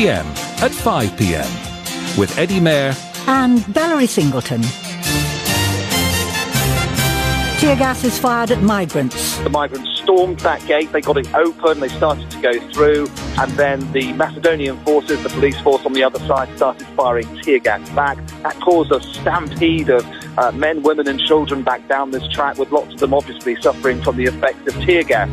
p.m. at 5 p.m. with Eddie Mair and Val Singleton. Tear gas is fired at migrants. The migrants stormed that gate, they got it open, they started to go through, and then the Macedonian forces, the police force on the other side, started firing tear gas back. That caused a stampede of men, women and children back down this track, with lots of them obviously suffering from the effects of tear gas.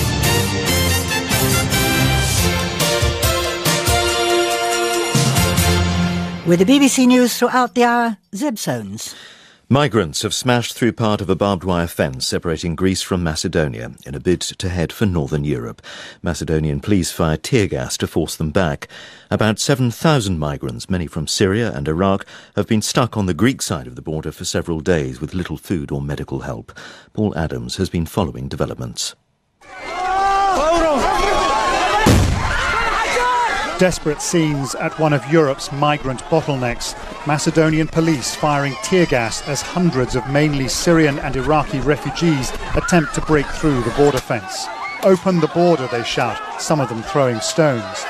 With the BBC News throughout the hour, Zeb Soanes. Migrants have smashed through part of a barbed wire fence separating Greece from Macedonia in a bid to head for northern Europe. Macedonian police fired tear gas to force them back. About 7,000 migrants, many from Syria and Iraq, have been stuck on the Greek side of the border for several days with little food or medical help. Paul Adams has been following developments. Desperate scenes at one of Europe's migrant bottlenecks. Macedonian police firing tear gas as hundreds of mainly Syrian and Iraqi refugees attempt to break through the border fence. Open the border, they shout, some of them throwing stones.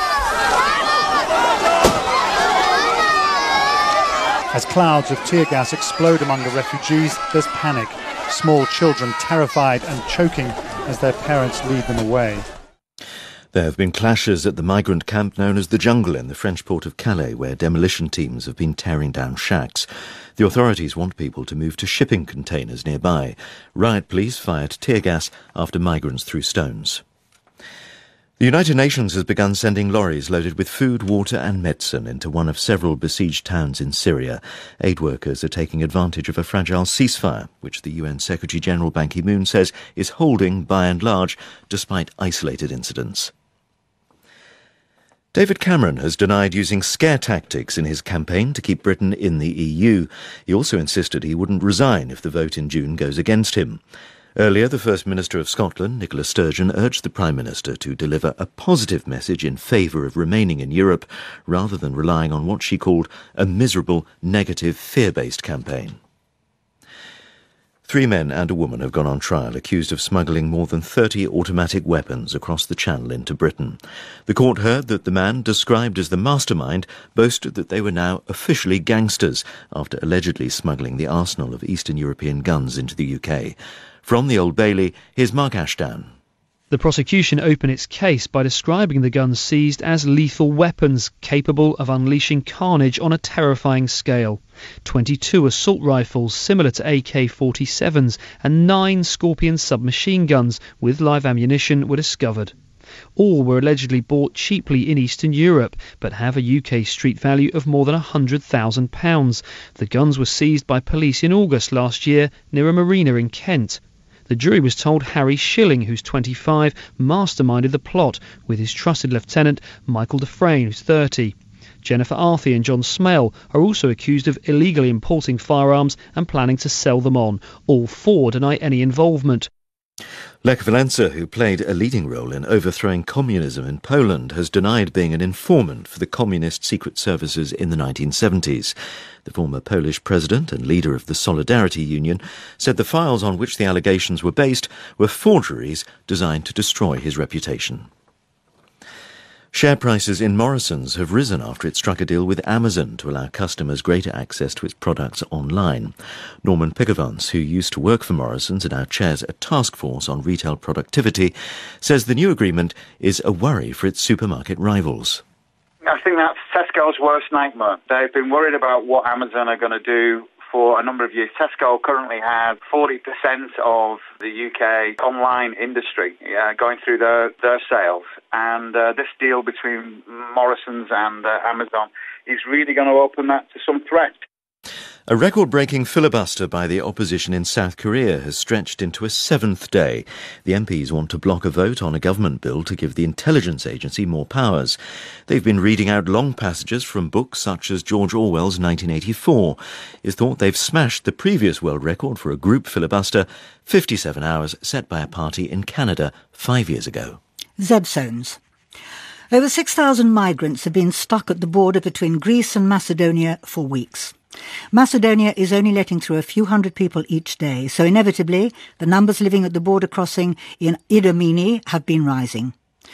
As clouds of tear gas explode among the refugees, there's panic. Small children terrified and choking as their parents lead them away. There have been clashes at the migrant camp known as the Jungle in the French port of Calais, where demolition teams have been tearing down shacks. The authorities want people to move to shipping containers nearby. Riot police fired tear gas after migrants threw stones. The United Nations has begun sending lorries loaded with food, water and medicine into one of several besieged towns in Syria. Aid workers are taking advantage of a fragile ceasefire, which the UN Secretary-General Ban Ki-moon says is holding by and large, despite isolated incidents. David Cameron has denied using scare tactics in his campaign to keep Britain in the EU. He also insisted he wouldn't resign if the vote in June goes against him. Earlier, the First Minister of Scotland, Nicola Sturgeon, urged the Prime Minister to deliver a positive message in favour of remaining in Europe, rather than relying on what she called a miserable, negative, fear-based campaign. 3 men and a woman have gone on trial accused of smuggling more than 30 automatic weapons across the Channel into Britain. The court heard that the man, described as the mastermind, boasted that they were now officially gangsters after allegedly smuggling the arsenal of Eastern European guns into the UK. From the Old Bailey, here's Mark Ashdown. The prosecution opened its case by describing the guns seized as lethal weapons capable of unleashing carnage on a terrifying scale. 22 assault rifles similar to AK-47s and 9 Scorpion submachine guns with live ammunition were discovered. All were allegedly bought cheaply in Eastern Europe, but have a UK street value of more than £100,000. The guns were seized by police in August last year near a marina in Kent. The jury was told Harry Schilling, who's 25, masterminded the plot with his trusted lieutenant Michael Dufresne, who's 30. Jennifer Arthey and John Smale are also accused of illegally importing firearms and planning to sell them on. All 4 deny any involvement. Lech Walesa, who played a leading role in overthrowing communism in Poland, has denied being an informant for the communist secret services in the 1970s. The former Polish president and leader of the Solidarity Union said the files on which the allegations were based were forgeries designed to destroy his reputation. Share prices in Morrisons have risen after it struck a deal with Amazon to allow customers greater access to its products online. Norman Pickavance, who used to work for Morrisons and now chairs a task force on retail productivity, says the new agreement is a worry for its supermarket rivals. I think that's Tesco's worst nightmare. They've been worried about what Amazon are going to do for a number of years. Tesco currently has 40% of the UK online industry going through their sales. And this deal between Morrisons and Amazon is really going to open that to some threat. A record-breaking filibuster by the opposition in South Korea has stretched into a 7th day. The MPs want to block a vote on a government bill to give the intelligence agency more powers. They've been reading out long passages from books such as George Orwell's 1984. It's thought they've smashed the previous world record for a group filibuster, 57 hours, set by a party in Canada 5 years ago. Zeb Soanes. Over 6,000 migrants have been stuck at the border between Greece and Macedonia for weeks. Macedonia is only letting through a few hundred people each day, so inevitably the numbers living at the border crossing in Idomeni have been rising.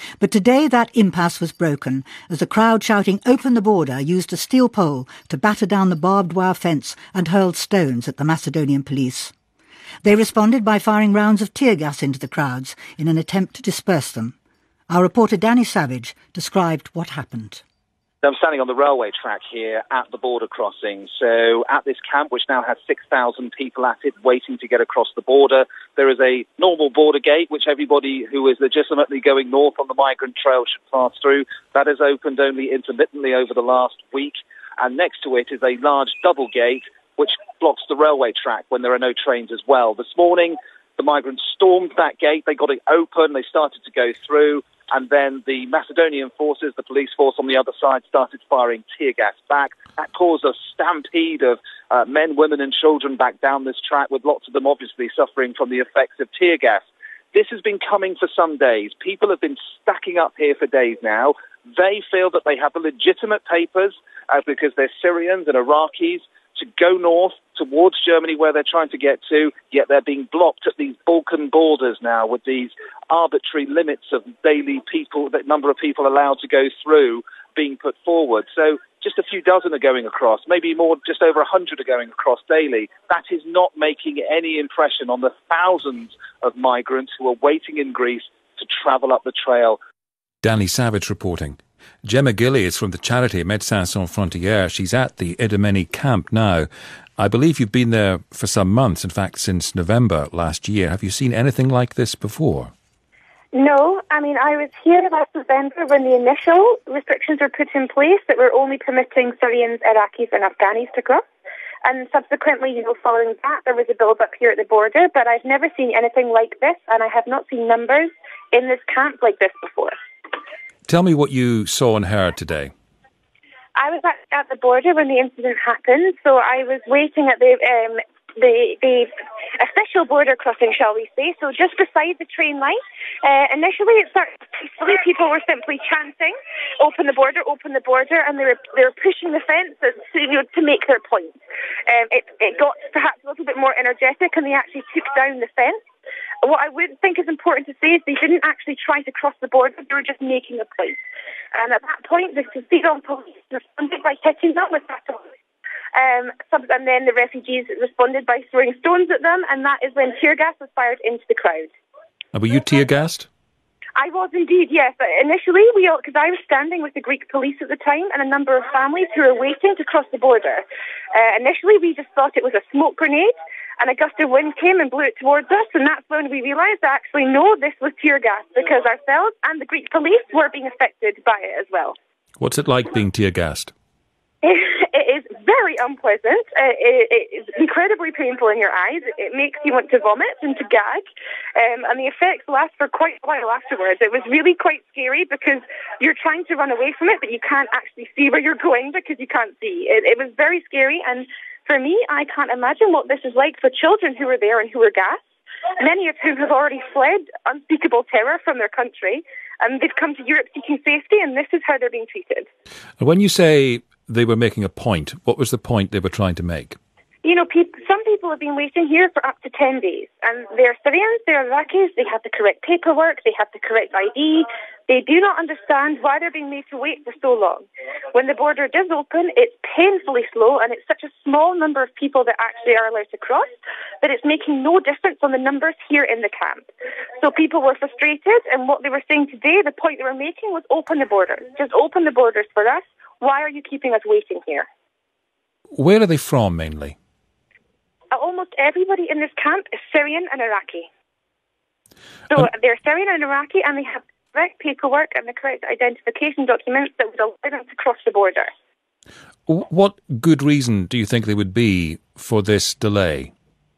But today that impasse was broken as the crowd shouting "Open the border" used a steel pole to batter down the barbed wire fence and hurled stones at the Macedonian police. They responded by firing rounds of tear gas into the crowds in an attempt to disperse them. Our reporter Danny Savage described what happened. I'm standing on the railway track here at the border crossing. So at this camp, which now has 6,000 people at it waiting to get across the border, there is a normal border gate which everybody who is legitimately going north on the migrant trail should pass through. That has opened only intermittently over the last week. And next to it is a large double gate which blocks the railway track when there are no trains as well. This morning, the migrants stormed that gate. They got it open. They started to go through. And then the Macedonian forces, the police force on the other side, started firing tear gas back. That caused a stampede of men, women and children back down this track, with lots of them obviously suffering from the effects of tear gas. This has been coming for some days. People have been stacking up here for days now. They feel that they have the legitimate papers because they're Syrians and Iraqis to go north towards Germany where they're trying to get to, yet they're being blocked at these Balkan borders now with these arbitrary limits of daily people, the number of people allowed to go through being put forward. So just a few dozen are going across, maybe more, just over 100 are going across daily. That is not making any impression on the thousands of migrants who are waiting in Greece to travel up the trail. Danny Savage reporting. Gemma Gilly is from the charity Médecins Sans Frontières. She's at the Idomeni camp now. I believe you've been there for some months, in fact, since November last year. Have you seen anything like this before? No, I was here last November when the initial restrictions were put in place that were only permitting Syrians, Iraqis and Afghanis to cross. And subsequently, following that, there was a build-up here at the border, but I've never seen anything like this, and I have not seen numbers in this camp like this before. Tell me what you saw and heard today. I was at the border when the incident happened, so I was waiting at the official border crossing, shall we say, so just beside the train line. Initially, it started peacefully. People were simply chanting, open the border, and they were pushing the fence to make their point. It got perhaps a little bit more energetic, and they actually took down the fence. What I would think is important to say is they didn't actually try to cross the border, they were just making a point. And at that point, the Syrian police responded by hitting them with batons. And then the refugees responded by throwing stones at them, and that is when tear gas was fired into the crowd. Were you tear gassed? I was indeed, yes. Initially, because I was standing with the Greek police at the time and a number of families who were waiting to cross the border. Initially, we just thought it was a smoke grenade, and a gust of wind came and blew it towards us, and that's when we realised that actually, no, this was tear gas, because ourselves and the Greek police were being affected by it as well. What's it like being tear gassed? It is very unpleasant. It is incredibly painful in your eyes. It makes you want to vomit and to gag. And the effects last for quite a while afterwards. It was really quite scary because you're trying to run away from it, but you can't actually see where you're going because you can't see. It was very scary. And for me, I can't imagine what this is like for children who were there and who were gassed, many of whom have already fled unspeakable terror from their country. And they've come to Europe seeking safety, and this is how they're being treated. When you say they were making a point, what was the point they were trying to make? Some people have been waiting here for up to 10 days. And they're Syrians, they're Iraqis, they have the correct paperwork, they have the correct ID. They do not understand why they're being made to wait for so long. When the border does open, it's painfully slow, and it's such a small number of people that actually are allowed to cross that it's making no difference on the numbers here in the camp. So people were frustrated, and what they were saying today, the point they were making was open the borders. Just open the borders for us. Why are you keeping us waiting here? Where are they from, mainly? Almost everybody in this camp is Syrian and Iraqi. So they're Syrian and Iraqi, and they have the correct paperwork and the correct identification documents that would allow them to cross the border. What good reason do you think there would be for this delay?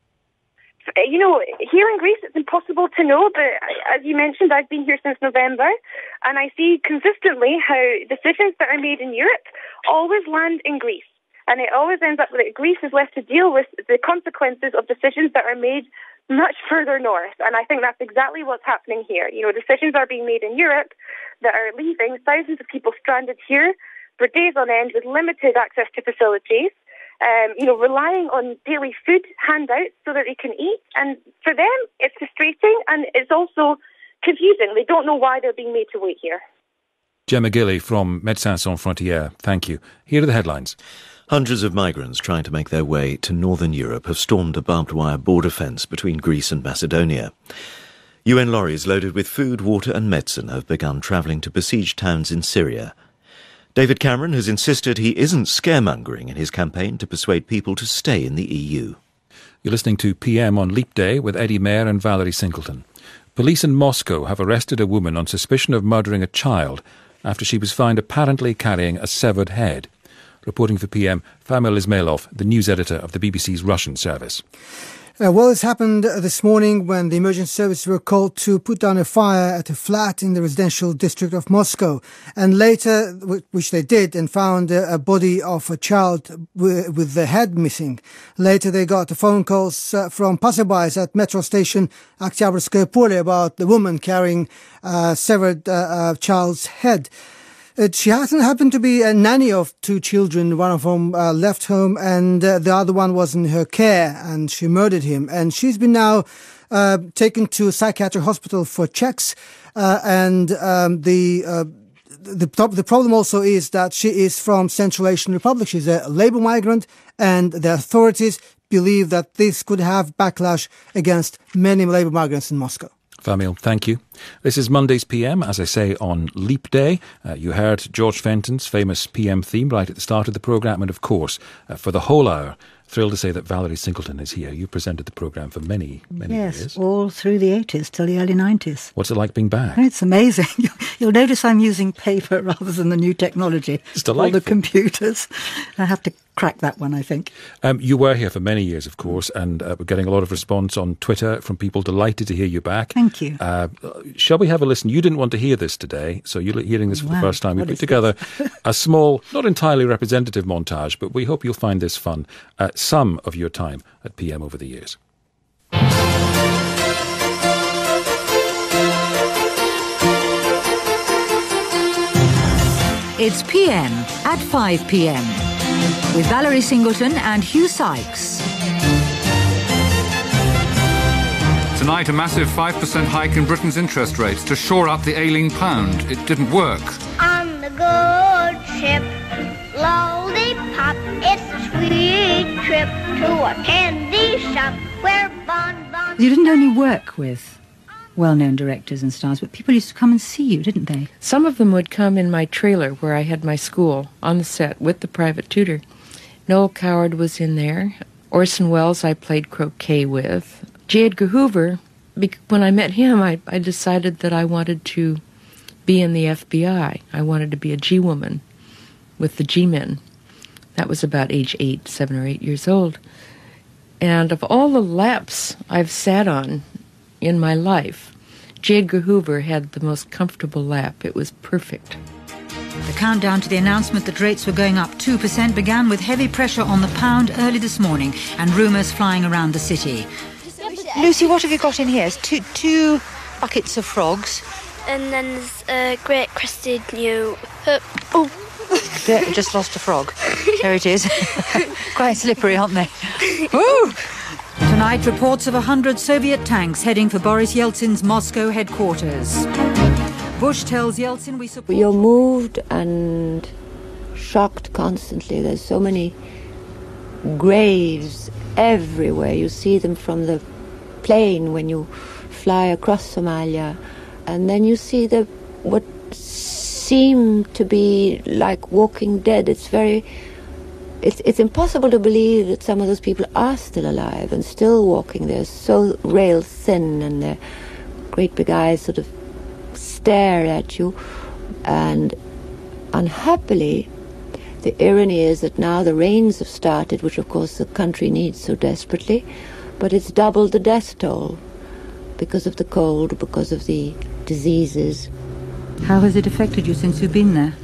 Here in Greece, it's impossible to know, but as you mentioned, I've been here since November, and I see consistently how decisions that are made in Europe always land in Greece. And it always ends up that Greece is left to deal with the consequences of decisions that are made much further north. And I think that's exactly what's happening here. Decisions are being made in Europe that are leaving thousands of people stranded here for days on end with limited access to facilities, relying on daily food handouts so that they can eat. And for them, it's frustrating, and it's also confusing. They don't know why they're being made to wait here. Gemma Gilly from Médecins Sans Frontières, thank you. Here are the headlines. Hundreds of migrants trying to make their way to northern Europe have stormed a barbed wire border fence between Greece and Macedonia. UN lorries loaded with food, water and medicine have begun travelling to besieged towns in Syria. David Cameron has insisted he isn't scaremongering in his campaign to persuade people to stay in the EU. You're listening to PM on Leap Day with Eddie Mair and Val Singleton. Police in Moscow have arrested a woman on suspicion of murdering a child after she was found apparently carrying a severed head. Reporting for PM, Famil Ismailov, the news editor of the BBC's Russian service. Well, this happened this morning when the emergency services were called to put down a fire at a flat in the residential district of Moscow. And later, which they did, and found a body of a child with the head missing. Later, they got phone calls from passerbys at metro station Oktyabrskoye Pole about the woman carrying a severed child's head. She happened to be a nanny of two children, one of whom left home and the other one was in her care, and she murdered him. And she's been now taken to a psychiatric hospital for checks. The problem also is that she is from Central Asian Republic. She's a labour migrant, and the authorities believe that this could have backlash against many labour migrants in Moscow. Famil, thank you. This is Monday's PM, as I say, on Leap Day. You heard George Fenton's famous PM theme right at the start of the programme, and of course, for the whole hour, thrilled to say that Valerie Singleton is here. You presented the programme for many years. Yes, all through the 80s till the early 90s. What's it like being back? It's amazing. You'll notice I'm using paper rather than the new technology. It's delightful. All the computers. I have to crack that one, I think. You were here for many years, of course, and we're getting a lot of response on Twitter from people delighted to hear you back. Thank you. Shall we have a listen? You didn't want to hear this today, so you're hearing this for the first time. We put together a small, not entirely representative montage, but we hope you'll find this fun. Some of your time at PM over the years. It's PM at 5 p.m. with Valerie Singleton and Hugh Sykes. Tonight, a massive 5% hike in Britain's interest rates to shore up the ailing pound. It didn't work. On the good ship, lollipop, it's a sweet trip to a candy shop where bonbons... You didn't only work with well-known directors and stars, but people used to come and see you, didn't they? Some of them would come in my trailer where I had my school on the set with the private tutor. Noel Coward was in there. Orson Welles I played croquet with. J. Edgar Hoover, when I met him, I decided that I wanted to be in the FBI. I wanted to be a G-woman with the G-men. That was about age 7 or 8 years old. And of all the laps I've sat on in my life, J. Edgar Hoover had the most comfortable lap. It was perfect. The countdown to the announcement that rates were going up 2% began with heavy pressure on the pound early this morning and rumours flying around the city. Lucy, what have you got in here? It's two buckets of frogs. And then there's a great crested new... There, just lost a frog. There it is. Quite slippery, aren't they? Woo! Tonight, reports of 100 Soviet tanks heading for Boris Yeltsin's Moscow headquarters. Bush tells Yeltsin we support... You're moved and shocked constantly. There's so many graves everywhere. You see them from the plane when you fly across Somalia. And then you see what seem to be like Walking Dead. It's impossible to believe that some of those people are still alive and still walking. They're so rail thin, and their great big eyes sort of stare at you. And unhappily, the irony is that now the rains have started, which of course the country needs so desperately, but it's doubled the death toll because of the cold, because of the diseases. How has it affected you since you've been there?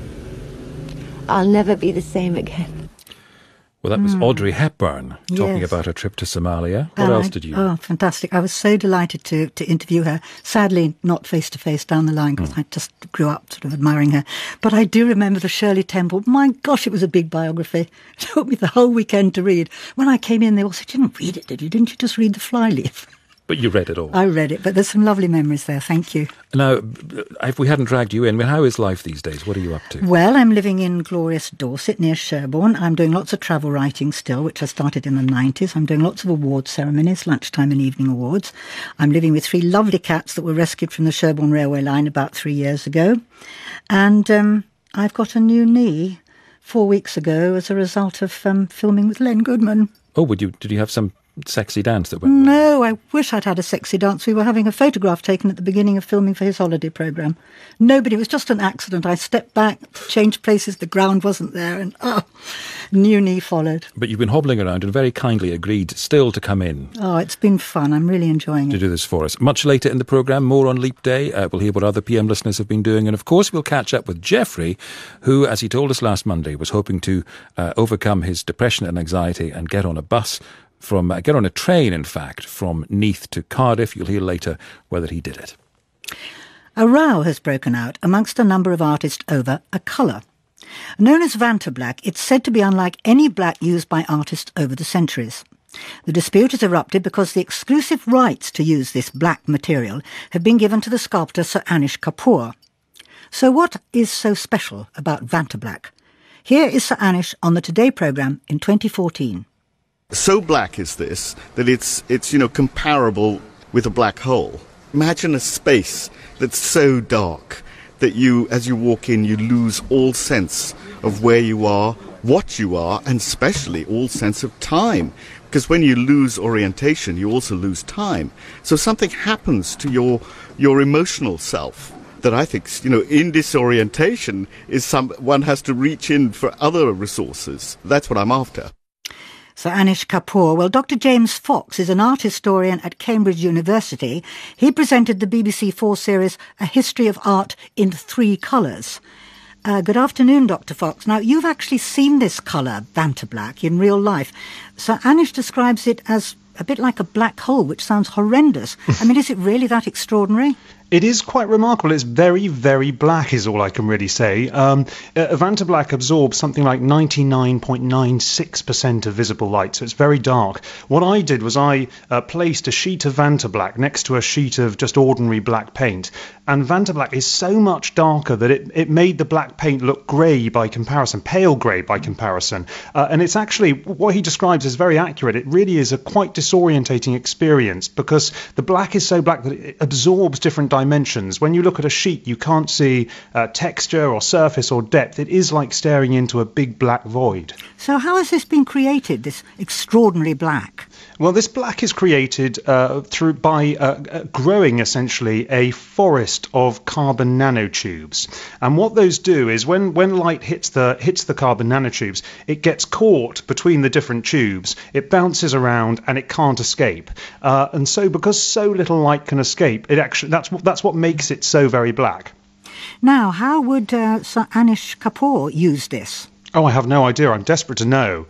I'll never be the same again. Well, that was Audrey Hepburn talking Yes. about her trip to Somalia. What else did you... Oh, fantastic. I was so delighted to interview her. Sadly, not face-to-face down the line, because I just grew up sort of admiring her. But I do remember the Shirley Temple. My gosh, it was a big biography. It took me the whole weekend to read. When I came in, they all said, you didn't read it, did you? Didn't you just read the flyleaf? But you read it all. I read it, but there's some lovely memories there. Thank you. Now, if we hadn't dragged you in, how is life these days? What are you up to? Well, I'm living in glorious Dorset near Sherborne. I'm doing lots of travel writing still, which I started in the 90s. I'm doing lots of award ceremonies, lunchtime and evening awards. I'm living with 3 lovely cats that were rescued from the Sherborne railway line about 3 years ago. And I've got a new knee 4 weeks ago as a result of filming with Len Goodman. Oh, did you have some sexy dance that went on? No, I wish I'd had a sexy dance. We were having a photograph taken at the beginning of filming for his holiday programme. Nobody, it was just an accident. I stepped back, changed places, the ground wasn't there, and new knee followed. But you've been hobbling around and very kindly agreed still to come in. Oh, it's been fun. I'm really enjoying it. To do this for us. Much later in the programme, more on Leap Day. We'll hear what other PM listeners have been doing. And of course, we'll catch up with Geoffrey, who, as he told us last Monday, was hoping to overcome his depression and anxiety and get on a train, in fact, from Neath to Cardiff. You'll hear later whether he did it. A row has broken out amongst a number of artists over a colour. Known as Vantablack, it's said to be unlike any black used by artists over the centuries. The dispute has erupted because the exclusive rights to use this black material have been given to the sculptor Sir Anish Kapoor. So what is so special about Vantablack? Here is Sir Anish on the Today programme in 2014. So black is this that it's comparable with a black hole. Imagine a space that's so dark that as you walk in, you lose all sense of where you are, what you are, and especially all sense of time. Because when you lose orientation, you also lose time. So something happens to your emotional self that I think, in disorientation one has to reach in for other resources. That's what I'm after. Sir Anish Kapoor. Well, Dr. James Fox is an art historian at Cambridge University. He presented the BBC 4 series A History of Art in 3 Colours. Good afternoon, Dr. Fox. Now, you've actually seen this colour, Vantablack, in real life. Sir Anish describes it as a bit like a black hole, which sounds horrendous. I mean, is it really that extraordinary? It is quite remarkable. It's very, very black is all I can really say. Vantablack absorbs something like 99.96% of visible light, so it's very dark. What I did was I placed a sheet of Vantablack next to a sheet of just ordinary black paint, and Vantablack is so much darker that it made the black paint look grey by comparison, pale grey by comparison. And it's actually, what he describes is very accurate. It really is a quite disorientating experience because the black is so black that it absorbs different dimensions. When you look at a sheet, you can't see texture or surface or depth. It is like staring into a big black void. So how has this been created, this extraordinary black? Well, this black is created by growing essentially a forest of carbon nanotubes. And what those do is when light hits the carbon nanotubes, it gets caught between the different tubes, it bounces around and it can't escape. And so because so little light can escape, that's what makes it so very black. Now, how would Sir Anish Kapoor use this? Oh, I have no idea. I'm desperate to know.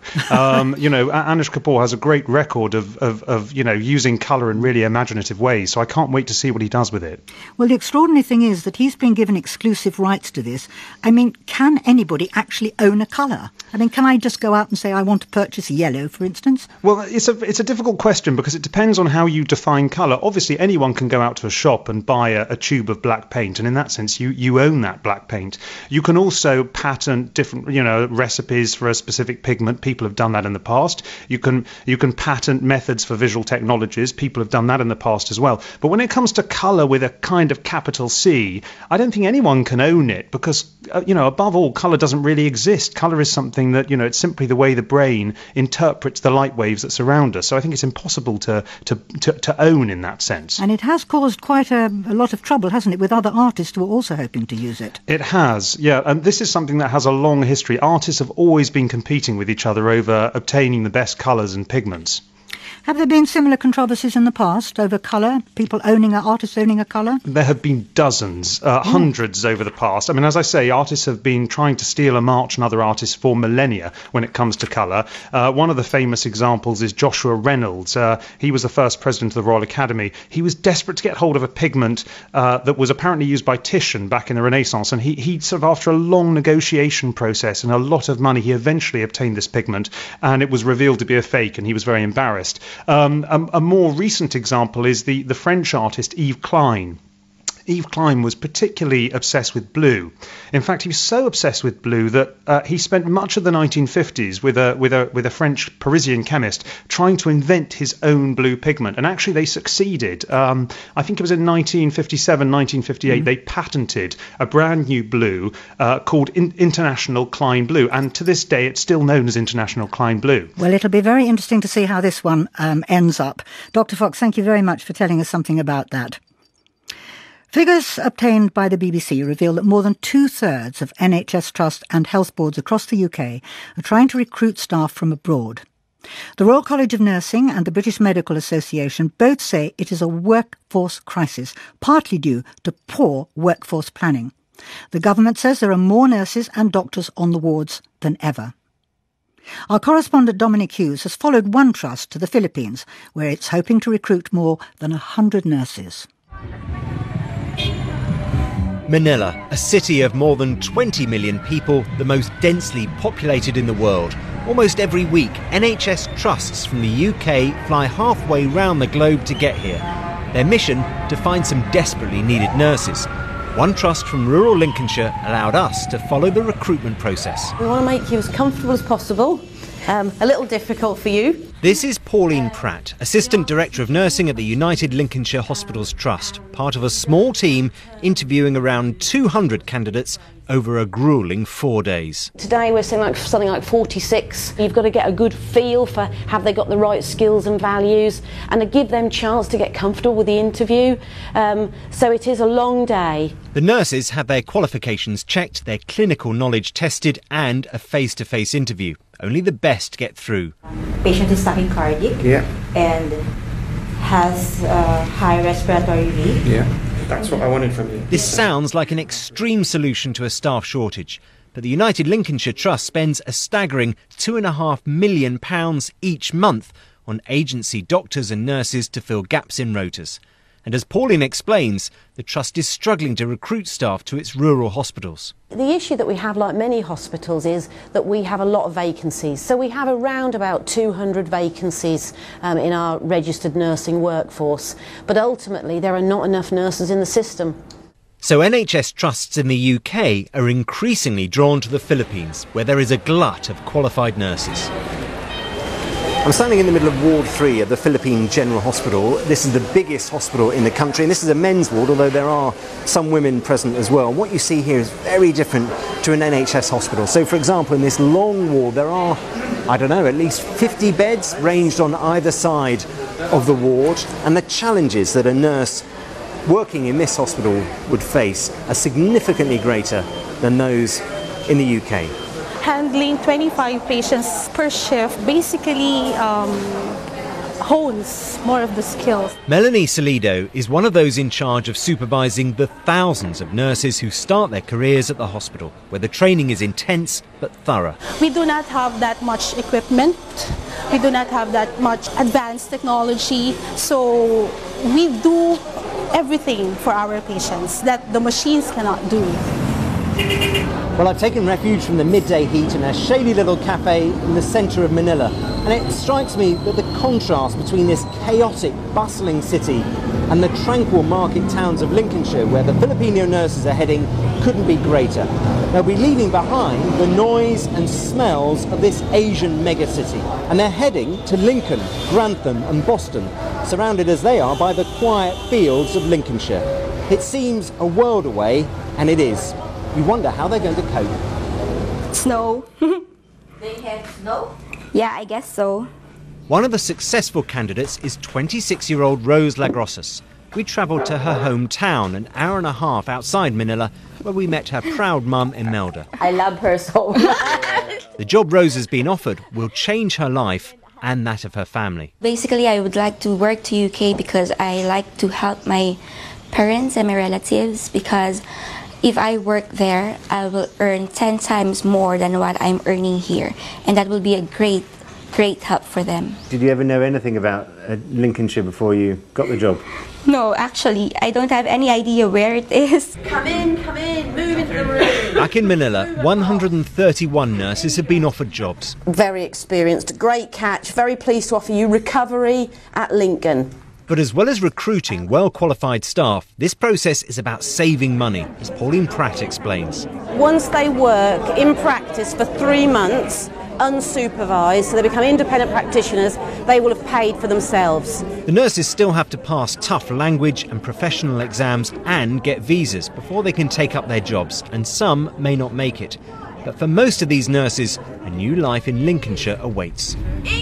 Anish Kapoor has a great record of using colour in really imaginative ways, so I can't wait to see what he does with it. Well, the extraordinary thing is that he's been given exclusive rights to this. I mean, can anybody actually own a colour? I mean, can I just go out and say I want to purchase yellow, for instance? Well, it's a difficult question because it depends on how you define colour. Obviously, anyone can go out to a shop and buy a tube of black paint, and in that sense, you own that black paint. You can also patent different, recipes for a specific pigment. People have done that in the past. You can patent methods for visual technologies. People have done that in the past as well. But when it comes to colour with a kind of capital C, I don't think anyone can own it because, above all, colour doesn't really exist. Colour is something that, it's simply the way the brain interprets the light waves that surround us. So I think it's impossible to own in that sense. And it has caused quite a lot of trouble, hasn't it, with other artists who are also hoping to use it? It has, yeah. And this is something that has a long history. Artists have always been competing with each other over obtaining the best colours and pigments. Have there been similar controversies in the past over colour? Artists owning a colour? There have been dozens, hundreds over the past. I mean, as I say, artists have been trying to steal a march on other artists for millennia when it comes to colour. One of the famous examples is Joshua Reynolds. He was the first president of the Royal Academy. He was desperate to get hold of a pigment that was apparently used by Titian back in the Renaissance. And he sort of, after a long negotiation process and a lot of money, he eventually obtained this pigment. And it was revealed to be a fake, and he was very embarrassed. A more recent example is the French artist Yves Klein. Yves Klein was particularly obsessed with blue. In fact, he was so obsessed with blue that he spent much of the 1950s with a French Parisian chemist trying to invent his own blue pigment. And actually, they succeeded. I think it was in 1957, 1958, they patented a brand new blue called International Klein Blue. And to this day, it's still known as International Klein Blue. Well, it'll be very interesting to see how this one ends up. Dr. Fox, thank you very much for telling us something about that. Figures obtained by the BBC reveal that more than 2/3 of NHS trusts and health boards across the UK are trying to recruit staff from abroad. The Royal College of Nursing and the British Medical Association both say it is a workforce crisis, partly due to poor workforce planning. The government says there are more nurses and doctors on the wards than ever. Our correspondent Dominic Hughes has followed one trust to the Philippines, where it's hoping to recruit more than 100 nurses. Manila, a city of more than 20 million people, the most densely populated in the world. Almost every week, NHS trusts from the UK fly halfway round the globe to get here. Their mission, to find some desperately needed nurses. One trust from rural Lincolnshire allowed us to follow the recruitment process. We want to make you as comfortable as possible. A little difficult for you. This is Pauline Pratt, Assistant Director of Nursing at the United Lincolnshire Hospitals Trust, part of a small team interviewing around 200 candidates over a gruelling 4 days. Today we're seeing something like 46. You've got to get a good feel for have they got the right skills and values, and to give them chance to get comfortable with the interview. So it is a long day. The nurses have their qualifications checked, their clinical knowledge tested, and a face-to-face interview. Only the best get through. Patient is tachycardic and has high respiratory rate. Yeah, that's what I wanted from you. This sounds like an extreme solution to a staff shortage, but the United Lincolnshire Trust spends a staggering £2.5 million each month on agency doctors and nurses to fill gaps in rotas. And as Pauline explains, the Trust is struggling to recruit staff to its rural hospitals. The issue that we have, like many hospitals, is that we have a lot of vacancies. So we have around about 200 vacancies in our registered nursing workforce. But ultimately, there are not enough nurses in the system. So NHS trusts in the UK are increasingly drawn to the Philippines, where there is a glut of qualified nurses. I'm standing in the middle of Ward 3 of the Philippine General Hospital. This is the biggest hospital in the country, and this is a men's ward, although there are some women present as well. What you see here is very different to an NHS hospital. So, for example, in this long ward, there are, I don't know, at least 50 beds ranged on either side of the ward, and the challenges that a nurse working in this hospital would face are significantly greater than those in the UK. Handling 25 patients per shift basically hones more of the skills. Melanie Salido is one of those in charge of supervising the thousands of nurses who start their careers at the hospital, where the training is intense but thorough. We do not have that much equipment. We do not have that much advanced technology. So we do everything for our patients that the machines cannot do. Well, I've taken refuge from the midday heat in a shady little cafe in the centre of Manila, and it strikes me that the contrast between this chaotic, bustling city and the tranquil market towns of Lincolnshire, where the Filipino nurses are heading, couldn't be greater. They'll be leaving behind the noise and smells of this Asian megacity, and they're heading to Lincoln, Grantham and Boston, surrounded as they are by the quiet fields of Lincolnshire. It seems a world away, and it is. You wonder how they're going to cope. Snow. They have snow? Yeah, I guess so. One of the successful candidates is 26-year-old Rose Lagrosas. We travelled to her hometown, an hour and a half outside Manila, where we met her proud mum, Imelda. I love her so much. The job Rose has been offered will change her life and that of her family. Basically, I would like to work to UK because I like to help my parents and my relatives, because if I work there, I will earn 10 times more than what I'm earning here. And that will be a great help for them. Did you ever know anything about Lincolnshire before you got the job? No, actually, I don't have any idea where it is. Come in, move into the room. Back in Manila, 131 nurses have been offered jobs. Very experienced, great catch, very pleased to offer you recovery at Lincoln. But as well as recruiting well-qualified staff, this process is about saving money, as Pauline Pratt explains. Once they work in practice for 3 months, unsupervised, so they become independent practitioners, they will have paid for themselves. The nurses still have to pass tough language and professional exams and get visas before they can take up their jobs, and some may not make it. But for most of these nurses, a new life in Lincolnshire awaits.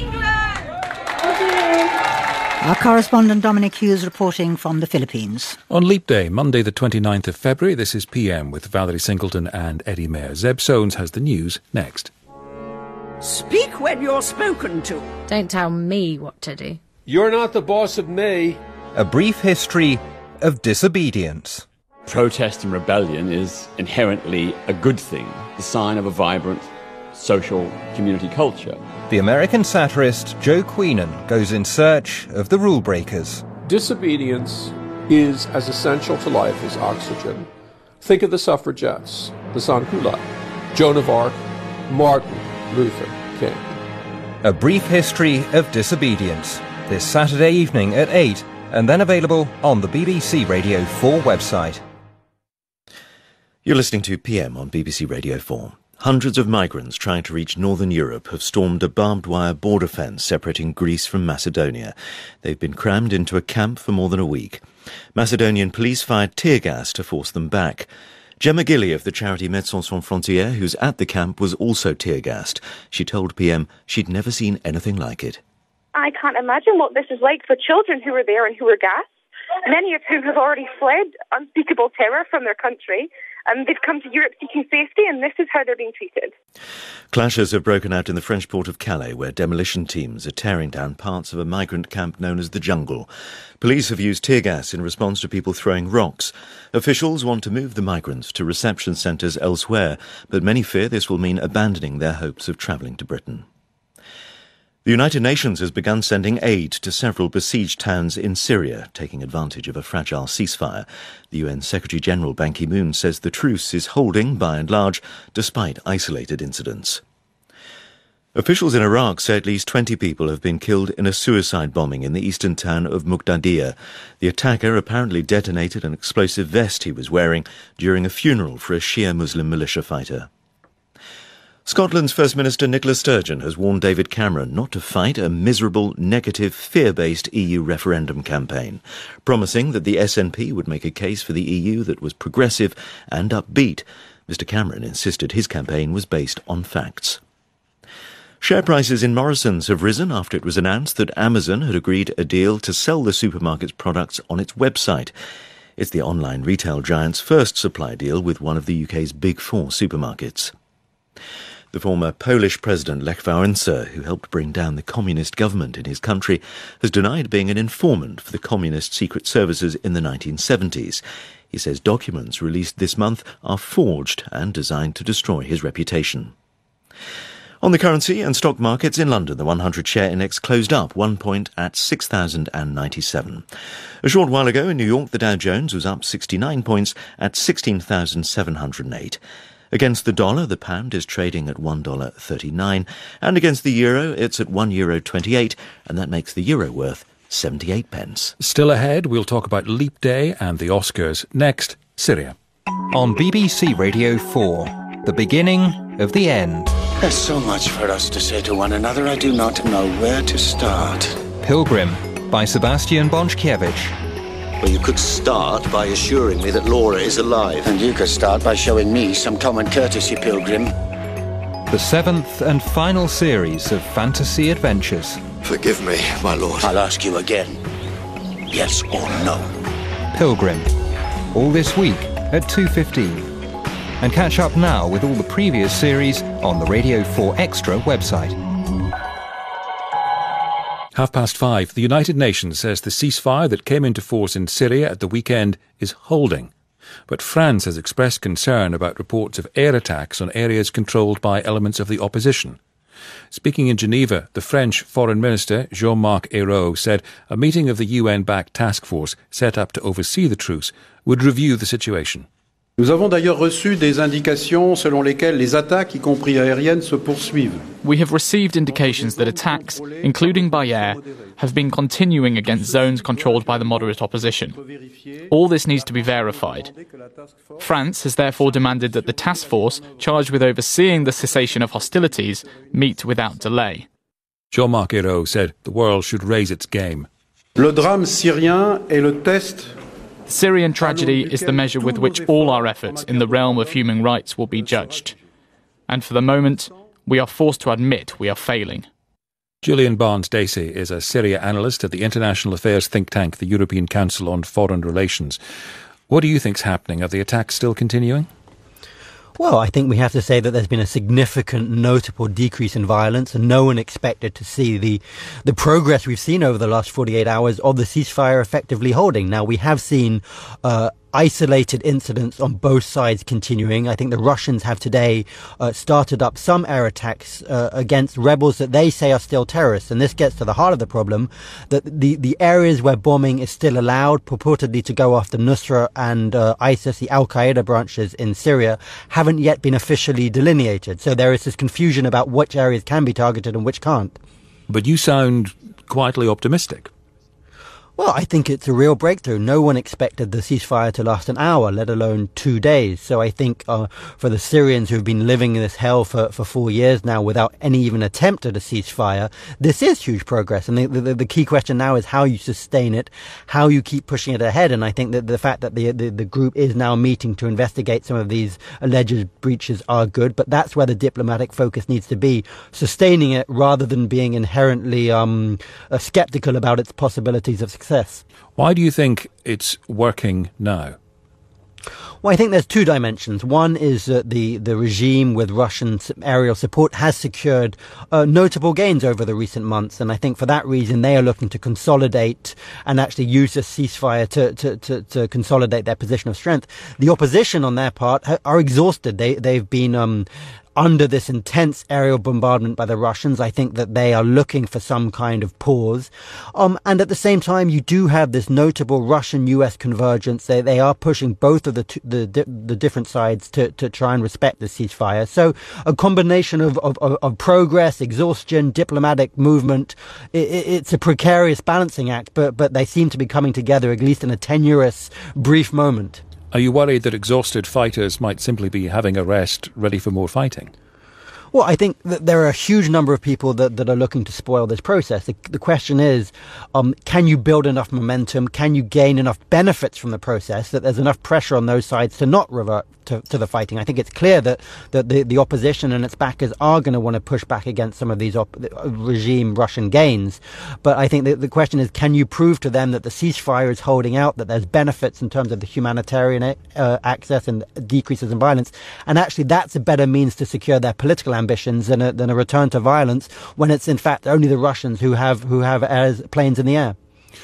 Our correspondent Dominic Hughes reporting from the Philippines. On Leap Day, Monday the 29th of February, this is PM with Valerie Singleton and Eddie Mair. Zeb Soanes has the news next. Speak when you're spoken to. Don't tell me what to do. You're not the boss of me. A brief history of disobedience. Protest and rebellion is inherently a good thing, the sign of a vibrant social community culture. The American satirist Joe Queenan goes in search of the rule breakers. Disobedience is as essential to life as oxygen. Think of the suffragettes, the San Hulot, Joan of Arc, Martin Luther King. A brief history of disobedience. This Saturday evening at 8, and then available on the BBC Radio 4 website. You're listening to PM on BBC Radio 4. Hundreds of migrants trying to reach northern Europe have stormed a barbed wire border fence separating Greece from Macedonia. They've been crammed into a camp for more than a week. Macedonian police fired tear gas to force them back. Gemma Gilly of the charity Médecins Sans Frontières, who's at the camp, was also tear-gassed. She told PM she'd never seen anything like it. I can't imagine what this is like for children who are there and who are gassed, many of whom have already fled unspeakable terror from their country. They've come to Europe seeking safety, and this is how they're being treated. Clashes have broken out in the French port of Calais, where demolition teams are tearing down parts of a migrant camp known as the Jungle. Police have used tear gas in response to people throwing rocks. Officials want to move the migrants to reception centres elsewhere, but many fear this will mean abandoning their hopes of travelling to Britain. The United Nations has begun sending aid to several besieged towns in Syria, taking advantage of a fragile ceasefire. The UN Secretary-General Ban Ki-moon says the truce is holding, by and large, despite isolated incidents. Officials in Iraq say at least 20 people have been killed in a suicide bombing in the eastern town of Muqtadiya. The attacker apparently detonated an explosive vest he was wearing during a funeral for a Shia Muslim militia fighter. Scotland's First Minister Nicola Sturgeon has warned David Cameron not to fight a miserable, negative, fear-based EU referendum campaign, promising that the SNP would make a case for the EU that was progressive and upbeat. Mr Cameron insisted his campaign was based on facts. Share prices in Morrisons have risen after it was announced that Amazon had agreed a deal to sell the supermarket's products on its website. It's the online retail giant's first supply deal with one of the UK's big four supermarkets. The former Polish president Lech Wałęsa, who helped bring down the communist government in his country, has denied being an informant for the communist secret services in the 1970s. He says documents released this month are forged and designed to destroy his reputation. On the currency and stock markets in London, the 100 share index closed up 1 point at 6,097. A short while ago in New York, the Dow Jones was up 69 points at 16,708. Against the dollar, the pound is trading at $1.39, and against the euro, it's at €1.28, and that makes the euro worth 78 pence. Still ahead, we'll talk about Leap Day and the Oscars. Next, Syria. On BBC Radio 4, the beginning of the end. There's so much for us to say to one another, I do not know where to start. Pilgrim, by Sebastian Bonchkiewicz. Well, you could start by assuring me that Laura is alive. And you could start by showing me some common courtesy, Pilgrim. The 7th and final series of fantasy adventures. Forgive me, my lord. I'll ask you again. Yes or no? Pilgrim. All this week at 2:15. And catch up now with all the previous series on the Radio 4 Extra website. 5:30. The United Nations says the ceasefire that came into force in Syria at the weekend is holding. But France has expressed concern about reports of air attacks on areas controlled by elements of the opposition. Speaking in Geneva, the French Foreign Minister Jean-Marc Ayrault said a meeting of the UN-backed task force set up to oversee the truce would review the situation. Nous avons d'ailleurs reçu des indications selon lesquelles les attaques, y compris aériennes, se poursuivent. We have received indications that attacks, including by air, have been continuing against zones controlled by the moderate opposition. All this needs to be verified. France has therefore demanded that the task force charged with overseeing the cessation of hostilities meet without delay. Jean-Marc Ayrault said the world should raise its game. Le drame syrien est le test. The Syrian tragedy is the measure with which all our efforts in the realm of human rights will be judged. And for the moment, we are forced to admit we are failing. Julian Barnes-Dacey is a Syria analyst at the international affairs think tank, the European Council on Foreign Relations. What do you think's happening? Are the attacks still continuing? Well, I think we have to say that there's been a significant, notable decrease in violence, and no one expected to see the progress we've seen over the last 48 hours of the ceasefire effectively holding. Now, we have seen isolated incidents on both sides continuing. I think the Russians have today started up some air attacks against rebels that they say are still terrorists. And this gets to the heart of the problem, that the areas where bombing is still allowed, purportedly to go after Nusra and ISIS, the Al-Qaeda branches in Syria, haven't yet been officially delineated. So there is this confusion about which areas can be targeted and which can't. But you sound quietly optimistic. Well, I think it's a real breakthrough. No one expected the ceasefire to last an hour, let alone 2 days. So I think for the Syrians who've been living in this hell for 4 years now without any even attempt at a ceasefire, this is huge progress. And the key question now is how you sustain it, how you keep pushing it ahead. And I think that the fact that the group is now meeting to investigate some of these alleged breaches are good. But that's where the diplomatic focus needs to be, sustaining it rather than being inherently skeptical about its possibilities of success. Why do you think it's working now? Well, I think there's two dimensions. One is that the regime with Russian aerial support has secured notable gains over the recent months. And I think for that reason, they are looking to consolidate and actually use this ceasefire to consolidate their position of strength. The opposition on their part are exhausted. They've been under this intense aerial bombardment by the Russians. I think that they are looking for some kind of pause. And at the same time, you do have this notable Russian-US convergence. They are pushing both of the different sides to try and respect the ceasefire. So a combination of progress, exhaustion, diplomatic movement. It's a precarious balancing act, but they seem to be coming together, at least in a tenuous, brief moment. Are you worried that exhausted fighters might simply be having a rest, ready for more fighting? Well, I think that there are a huge number of people that are looking to spoil this process. The question is, can you build enough momentum? Can you gain enough benefits from the process that there's enough pressure on those sides to not revert to the fighting? I think it's clear that the opposition and its backers are going to want to push back against some of these regime Russian gains. But I think the question is, can you prove to them that the ceasefire is holding out, that there's benefits in terms of the humanitarian access and decreases in violence? And actually, that's a better means to secure their political ambitions than a return to violence, when it's in fact only the Russians who have planes in the air.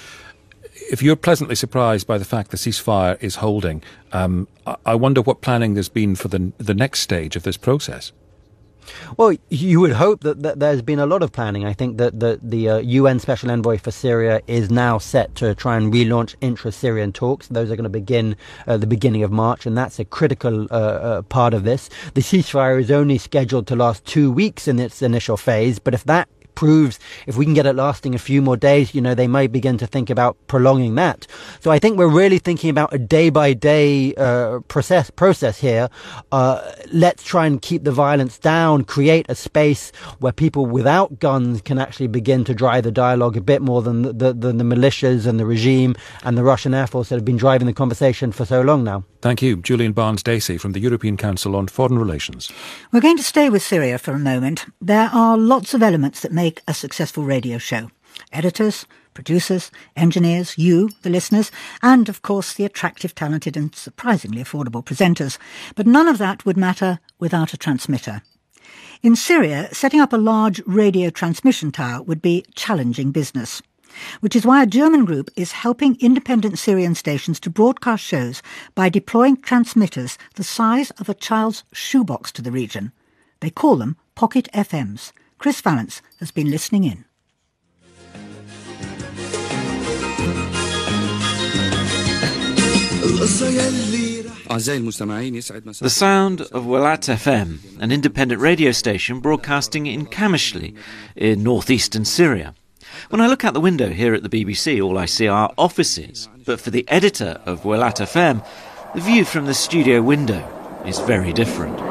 If you're pleasantly surprised by the fact the ceasefire is holding, I wonder what planning there's been for the next stage of this process. Well, you would hope that there's been a lot of planning. I think that the UN Special Envoy for Syria is now set to try and relaunch intra-Syrian talks. Those are going to begin the beginning of March, and that's a critical part of this. The ceasefire is only scheduled to last 2 weeks in its initial phase, but if we can get it lasting a few more days, they may begin to think about prolonging that. So I think we're really thinking about a day-by-day process here. Let's try and keep the violence down, create a space where people without guns can actually begin to drive the dialogue a bit more than the militias and the regime and the Russian Air Force that have been driving the conversation for so long now. Thank you. Julian Barnes-Dacey from the European Council on Foreign Relations. We're going to stay with Syria for a moment. There are lots of elements that make a successful radio show. Editors, producers, engineers, you, the listeners, and, of course, the attractive, talented and surprisingly affordable presenters. But none of that would matter without a transmitter. In Syria, setting up a large radio transmission tower would be challenging business, which is why a German group is helping independent Syrian stations to broadcast shows by deploying transmitters the size of a child's shoebox to the region. They call them Pocket FMs. Chris Vallance has been listening in. The sound of Walat FM, an independent radio station broadcasting in Kamishli, in northeastern Syria. When I look out the window here at the BBC, all I see are offices. But for the editor of Walat FM, the view from the studio window is very different.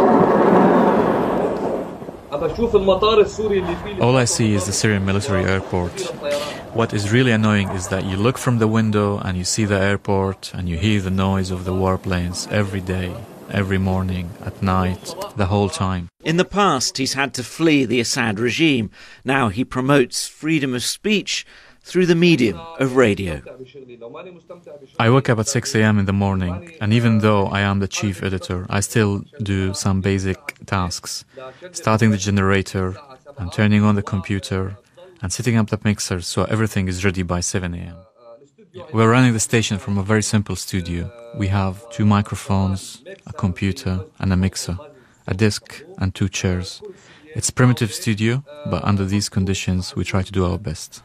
All I see is the Syrian military airport. What is really annoying is that you look from the window and you see the airport and you hear the noise of the warplanes every day, every morning, at night, the whole time. In the past, he's had to flee the Assad regime. Now he promotes freedom of speech through the medium of radio. I wake up at 6 a.m. in the morning, and even though I am the chief editor, I still do some basic tasks. Starting the generator, and turning on the computer, and setting up the mixer so everything is ready by 7 a.m. We're running the station from a very simple studio. We have 2 microphones, a computer and a mixer, a desk and 2 chairs. It's a primitive studio, but under these conditions we try to do our best.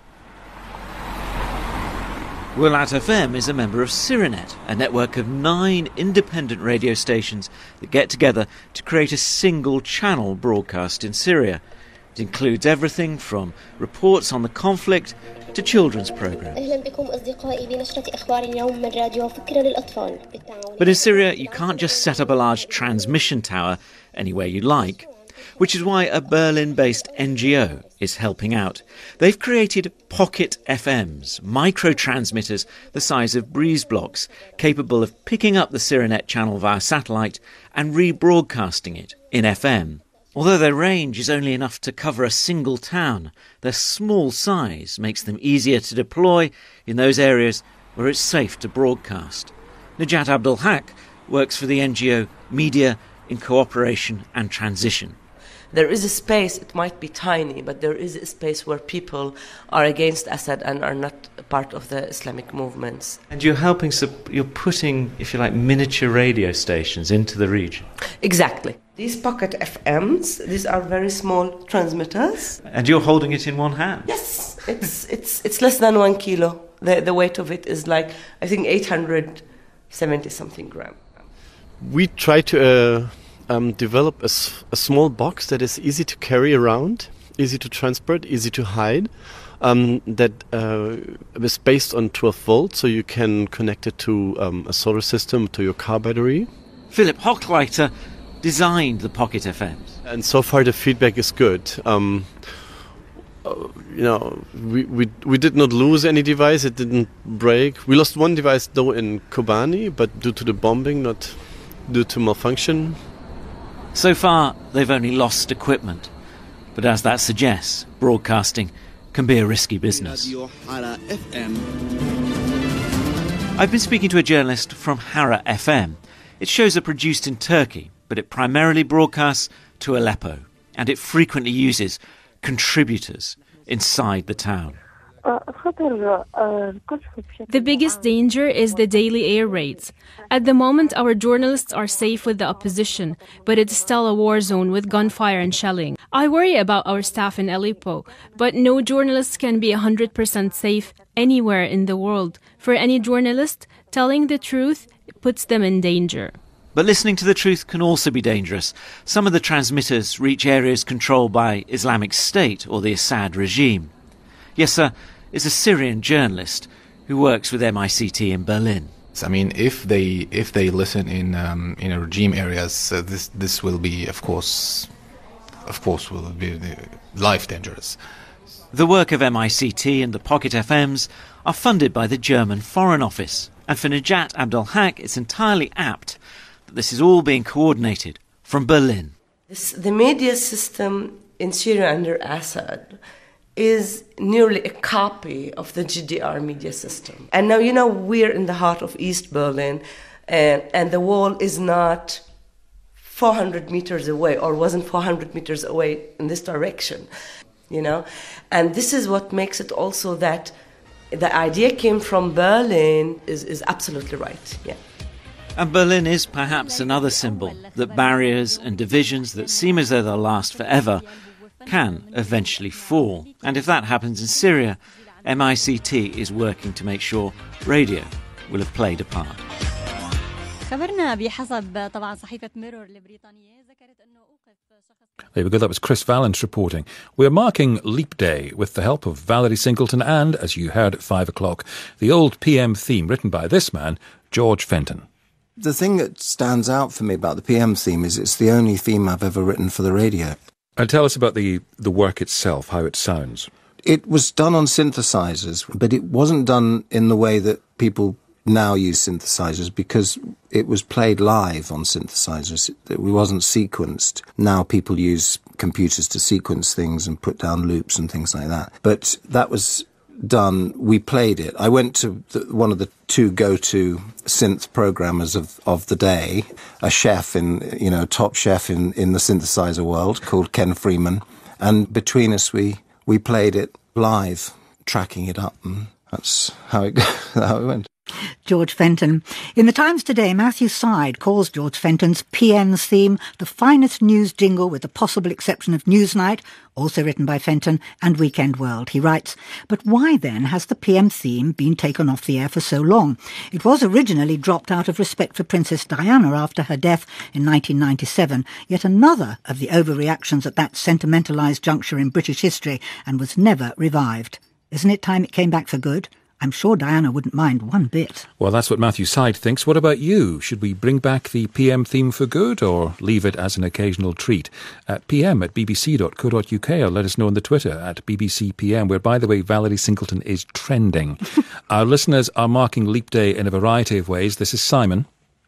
Walat FM is a member of Syrinet, a network of 9 independent radio stations that get together to create a single channel broadcast in Syria. It includes everything from reports on the conflict to children's programmes. But in Syria, you can't just set up a large transmission tower anywhere you like, which is why a Berlin-based NGO is helping out. They've created pocket FMs, micro-transmitters the size of breeze blocks, capable of picking up the Syrinet channel via satellite and rebroadcasting it in FM. Although their range is only enough to cover a single town, their small size makes them easier to deploy in those areas where it's safe to broadcast. Najat Abdul Haq works for the NGO Media in Cooperation and Transition. There is a space, it might be tiny, but there is a space where people are against Assad and are not part of the Islamic movements. And you're putting, if you like, miniature radio stations into the region. Exactly. These pocket FMs, these are very small transmitters. And you're holding it in one hand? Yes, it's less than 1 kilo. The weight of it is like, I think, 870 something grams. We try to develop a small box that is easy to carry around, easy to transport, easy to hide, that is based on 12 volts, so you can connect it to a solar system, to your car battery. Philip Hochleiter designed the Pocket FMs. And so far the feedback is good. We did not lose any device, it didn't break. We lost one device though in Kobani, but due to the bombing, not due to malfunction. So far, they've only lost equipment. But as that suggests, broadcasting can be a risky business. I've been speaking to a journalist from Hara FM. Its shows are produced in Turkey, but it primarily broadcasts to Aleppo, and it frequently uses contributors inside the town. The biggest danger is the daily air raids. At the moment, our journalists are safe with the opposition, but it's still a war zone with gunfire and shelling. I worry about our staff in Aleppo, but no journalist can be 100% safe anywhere in the world. For any journalist, telling the truth puts them in danger. But listening to the truth can also be dangerous. Some of the transmitters reach areas controlled by Islamic State or the Assad regime. Yasser is a Syrian journalist who works with MICT in Berlin. I mean, if they listen in regime areas, this will be, of course, will be life dangerous. The work of MICT and the Pocket FMs are funded by the German Foreign Office, and for Najat Abdul Haq, it's entirely apt that this is all being coordinated from Berlin. The media system in Syria under Assad is nearly a copy of the GDR media system. And now, we're in the heart of East Berlin, and the wall is not 400 meters away, or wasn't 400 meters away in this direction, And this is what makes it also that the idea came from Berlin is absolutely right, yeah. And Berlin is perhaps another symbol that barriers and divisions that seem as though they'll last forever can eventually fall. And if that happens in Syria, MICT is working to make sure radio will have played a part. خبرنا بحسب طبعا صحيفة ميرور البريطانية ذكرت أنه أوقف شخص. There we go, that was Chris Valence reporting. We're marking Leap Day with the help of Valerie Singleton and, as you heard at 5 o'clock, the old PM theme written by this man, George Fenton. The thing that stands out for me about the PM theme is it's the only theme I've ever written for the radio. And tell us about the work itself, how it sounds. It was done on synthesizers, but it wasn't done in the way that people now use synthesizers, because it was played live on synthesizers. It wasn't sequenced. Now people use computers to sequence things and put down loops and things like that. But that was done, we played it. I went to one of the two go-to synth programmers of the day, a chef top chef in the synthesizer world called Ken Freeman. And between us, we played it live, tracking it up, and that's how it went. George Fenton. In the Times today, Matthew Syed calls George Fenton's PM's theme the finest news jingle with the possible exception of Newsnight, also written by Fenton, and Weekend World. He writes, but why then has the PM theme been taken off the air for so long? It was originally dropped out of respect for Princess Diana after her death in 1997, yet another of the overreactions at that sentimentalised juncture in British history, and was never revived. Isn't it time it came back for good? I'm sure Diana wouldn't mind one bit. Well, that's what Matthew Syed thinks. What about you? Should we bring back the PM theme for good or leave it as an occasional treat? At pm@bbc.co.uk or let us know on the Twitter at @BBCPM, where, by the way, Valerie Singleton is trending. Our listeners are marking Leap Day in a variety of ways. This is Simon.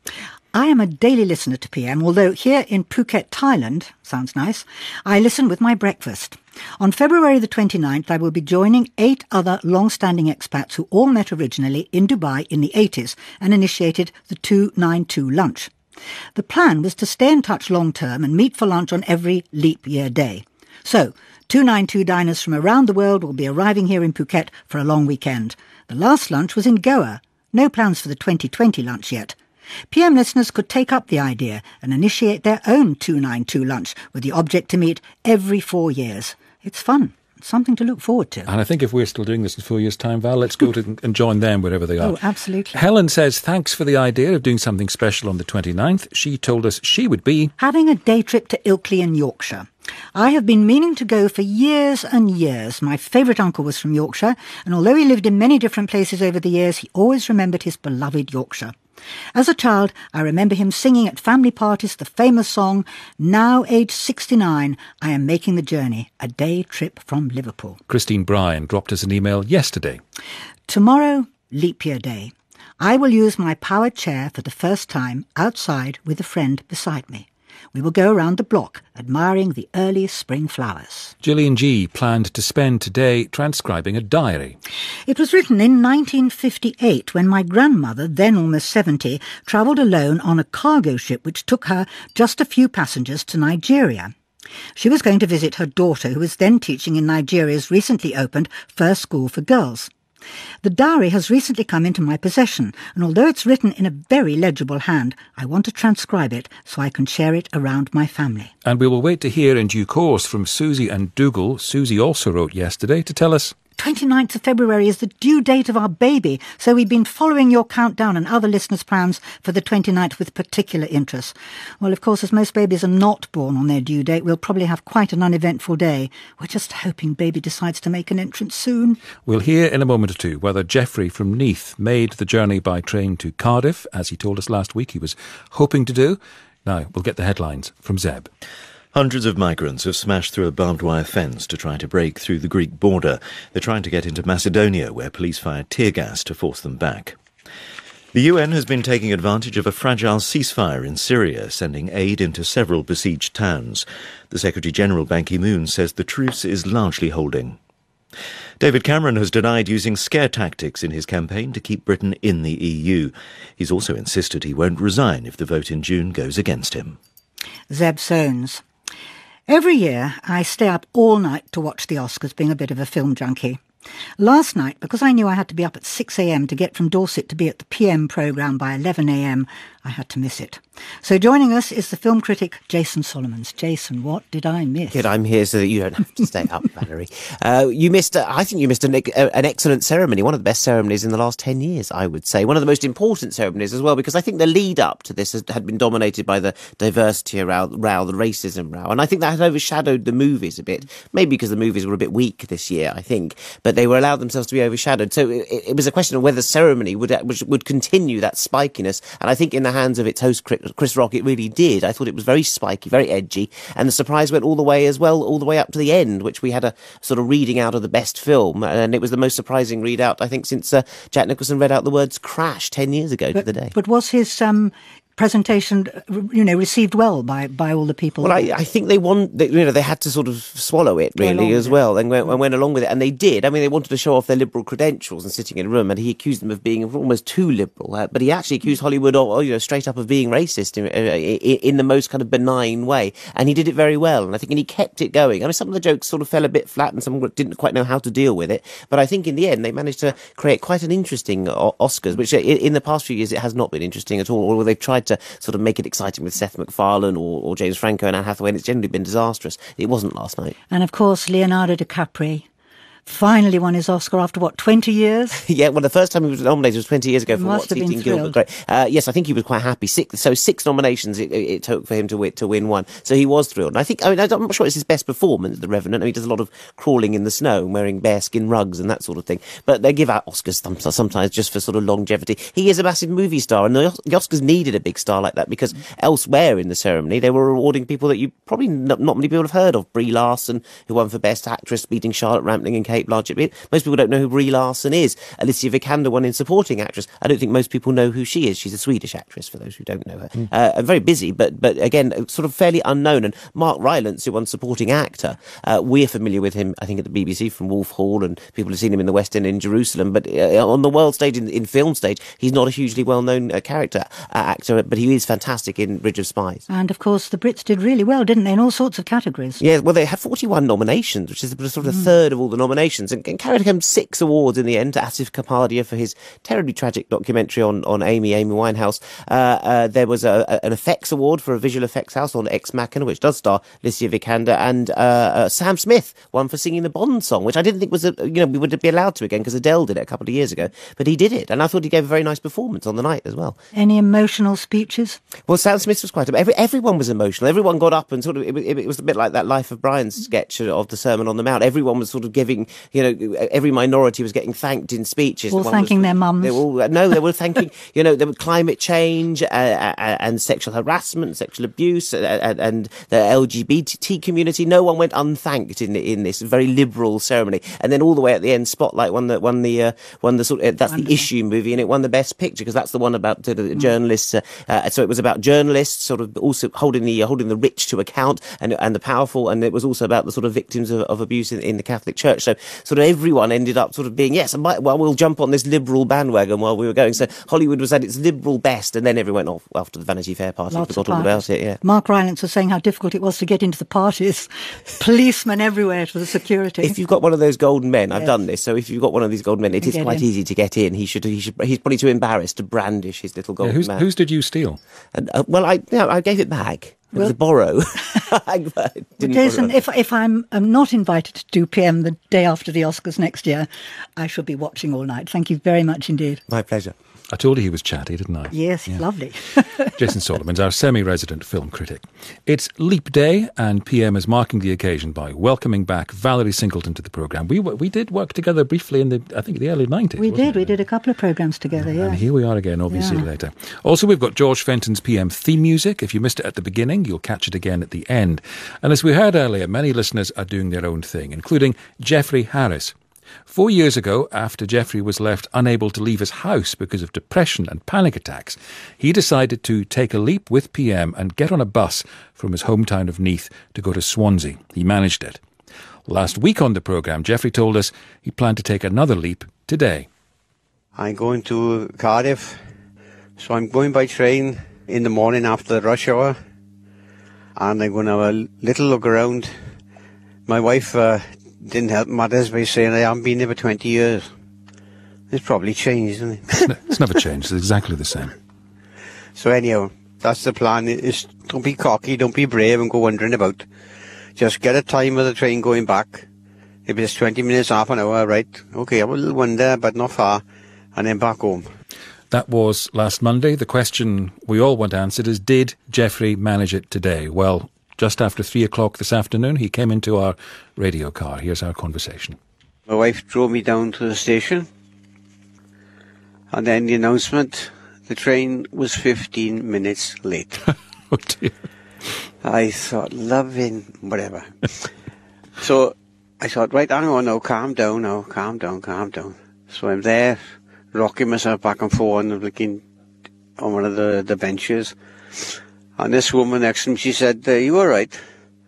I am a daily listener to PM, although here in Phuket, Thailand, sounds nice, I listen with my breakfast. On February the 29th, I will be joining 8 other long-standing expats who all met originally in Dubai in the 80s and initiated the 292 lunch. The plan was to stay in touch long-term and meet for lunch on every leap year day. So, 292 diners from around the world will be arriving here in Phuket for a long weekend. The last lunch was in Goa. No plans for the 2020 lunch yet. PM listeners could take up the idea and initiate their own 292 lunch with the object to meet every 4 years. It's fun. It's something to look forward to. And I think if we're still doing this in 4 years' time, Val, let's go to and join them wherever they are. Oh, absolutely. Helen says, thanks for the idea of doing something special on the 29th. She told us she would be having a day trip to Ilkley in Yorkshire. I have been meaning to go for years and years. My favourite uncle was from Yorkshire, and although he lived in many different places over the years, he always remembered his beloved Yorkshire. As a child, I remember him singing at family parties the famous song, Now aged 69, I am making the journey, a day trip from Liverpool. Christine Bryan dropped us an email yesterday. Tomorrow, leap year day. I will use my powered chair for the first time outside with a friend beside me. We will go around the block, admiring the early spring flowers. Gillian G. planned to spend today transcribing a diary. It was written in 1958 when my grandmother, then almost 70, travelled alone on a cargo ship which took her just a few passengers to Nigeria. She was going to visit her daughter, who was then teaching in Nigeria's recently opened first school for girls. The diary has recently come into my possession, and although it's written in a very legible hand, I want to transcribe it so I can share it around my family. And we will wait to hear in due course from Susie and Dougal. Susie also wrote yesterday to tell us 29th of February is the due date of our baby, so we've been following your countdown and other listeners' plans for the 29th with particular interest. Well, of course, as most babies are not born on their due date, we'll probably have quite an uneventful day. We're just hoping baby decides to make an entrance soon. We'll hear in a moment or two whether Geoffrey from Neath made the journey by train to Cardiff, as he told us last week he was hoping to do. Now, we'll get the headlines from Zeb. Hundreds of migrants have smashed through a barbed wire fence to try to break through the Greek border. They're trying to get into Macedonia, where police fired tear gas to force them back. The UN has been taking advantage of a fragile ceasefire in Syria, sending aid into several besieged towns. The Secretary-General Ban Ki-moon says the truce is largely holding. David Cameron has denied using scare tactics in his campaign to keep Britain in the EU. He's also insisted he won't resign if the vote in June goes against him. Zeb Soanes. Every year, I stay up all night to watch the Oscars, being a bit of a film junkie. Last night, because I knew I had to be up at 6 a.m. to get from Dorset to be at the PM programme by 11 a.m, I had to miss it. So joining us is the film critic Jason Solomons. Jason, what did I miss? Good, I'm here so that you don't have to stay up, Valerie. You missed, I think you missed an excellent ceremony, one of the best ceremonies in the last 10 years, I would say. One of the most important ceremonies as well, because I think the lead up to this had been dominated by the diversity row, the racism row. And I think that had overshadowed the movies a bit, maybe because the movies were a bit weak this year, I think. But they were allowed themselves to be overshadowed. So it was a question of whether the ceremony would continue that spikiness. And I think in the hands of its host, Chris Rock, it really did. I thought it was very spiky, very edgy. And the surprise went all the way as well, all the way up to the end, which we had a sort of reading out of the best film. And it was the most surprising readout, I think, since Jack Nicholson read out the words crash 10 years ago to the day. But was his presentation, received well by all the people? Well, I think they had to sort of swallow it really as well, and went along with it, and they did. I mean, they wanted to show off their liberal credentials and sitting in a room, and he accused them of being almost too liberal. But he actually accused Hollywood of, straight up of being racist in the most kind of benign way, and he did it very well. And I think, and he kept it going. I mean, some of the jokes sort of fell a bit flat, and some didn't quite know how to deal with it. But I think in the end, they managed to create quite an interesting Oscars, which in the past few years it has not been interesting at all. Or they've tried to sort of make it exciting with Seth MacFarlane or James Franco and Anne Hathaway, and it's generally been disastrous. It wasn't last night. And of course, Leonardo DiCaprio finally won his Oscar after, 20 years? Yeah, well, the first time he was nominated was 20 years ago for What's Eating Gilbert Grape. Yes, I think he was quite happy. Six nominations it took for him to win one. So he was thrilled. And I'm not sure it's his best performance, The Revenant. He does a lot of crawling in the snow and wearing bearskin rugs and that sort of thing. But they give out Oscars sometimes just for sort of longevity. He is a massive movie star, and the Oscars needed a big star like that, because elsewhere in the ceremony they were rewarding people that you probably not many people have heard of. Brie Larson, who won for Best Actress, beating Charlotte Rampling and Kate Blanchett. Most people don't know who Brie Larson is. Alicia Vikander won in Supporting Actress. I don't think most people know who she is. She's a Swedish actress, for those who don't know her. Very busy, but again, sort of fairly unknown. And Mark Rylance, who won Supporting Actor, we're familiar with him, I think, at the BBC from Wolf Hall, and people have seen him in the West End in Jerusalem. But on the world stage, in film stage, he's not a hugely well-known actor, but he is fantastic in Bridge of Spies. And of course, the Brits did really well, didn't they, in all sorts of categories? Yeah, well, they had 41 nominations, which is sort of a third of all the nominations, and carried home 6 awards in the end to Asif Kapadia for his terribly tragic documentary on Amy Winehouse. There was an effects award for a visual effects house on Ex Machina, which does star Alicia Vikander, and Sam Smith won for singing the Bond song, which I didn't think was we would be allowed to again, because Adele did it a couple of years ago, but he did it, and I thought he gave a very nice performance on the night as well. Any emotional speeches? Well, Sam Smith was quite. Everyone was emotional. Everyone got up and sort of. It was a bit like that Life of Brian sketch of the Sermon on the Mount. Everyone was sort of giving. Every minority was getting thanked in speeches. All thanking their mums. They were thanking. There were climate change and sexual harassment, sexual abuse, and the LGBT community. No one went unthanked in this very liberal ceremony. And then all the way at the end, Spotlight won the sort of, that's the issue movie, and it won the Best Picture, because that's the one about the journalists. So it was about journalists sort of also holding the rich to account and the powerful, and it was also about the sort of victims of abuse in the Catholic Church. So sort of everyone ended up sort of being, we'll jump on this liberal bandwagon while we were going. So Hollywood was at its liberal best, and then everyone went off after the Vanity Fair party. Forgot all about it. Yeah. Mark Rylance was saying how difficult it was to get into the parties. Policemen everywhere for the security. If you've got one of those golden men, I've done this. So if you've got one of these golden men, it is quite easy to get in. He's probably too embarrassed to brandish his little golden man. Whose did you steal? And, I gave it back. It was a borrow. Jason, if I'm not invited to do PM the day after the Oscars next year, I shall be watching all night. Thank you very much indeed. My pleasure. I told you he was chatty, didn't I? Yes, yeah. Lovely. Jason Solomons, our semi-resident film critic. It's Leap Day, and PM is marking the occasion by welcoming back Valerie Singleton to the programme. We did work together briefly in the early 90s. We did a couple of programmes together, yeah. And here we are again, obviously, later. Also, we've got George Fenton's PM theme music. If you missed it at the beginning, you'll catch it again at the end. And as we heard earlier, many listeners are doing their own thing, including Jeffrey Harris. 4 years ago, after Jeffrey was left unable to leave his house because of depression and panic attacks, he decided to take a leap with PM and get on a bus from his hometown of Neath to go to Swansea. He managed it. Last week on the programme, Jeffrey told us he planned to take another leap today. I'm going to Cardiff, so I'm going by train in the morning after the rush hour, and I'm going to have a little look around. My wife didn't help matters by saying I haven't been there for 20 years. It's probably changed, isn't it? It's never changed. It's exactly the same. So anyhow, that's the plan. Is don't be cocky, don't be brave and go wandering about. Just get a time of the train going back. If it's 20 minutes, half an hour, right? Okay, I will wander, but not far, and then back home. That was last Monday. The question we all want answered is, did Geoffrey manage it today? Well, just after 3 o'clock this afternoon, he came into our radio car. Here's our conversation. My wife drove me down to the station, and then the announcement, the train was 15 minutes late. Oh dear. I thought, loving, whatever. So I thought, right, hang on now, calm down. So I'm there, rocking myself back and forth and looking on one of the benches. And this woman next to me, she said, you all right?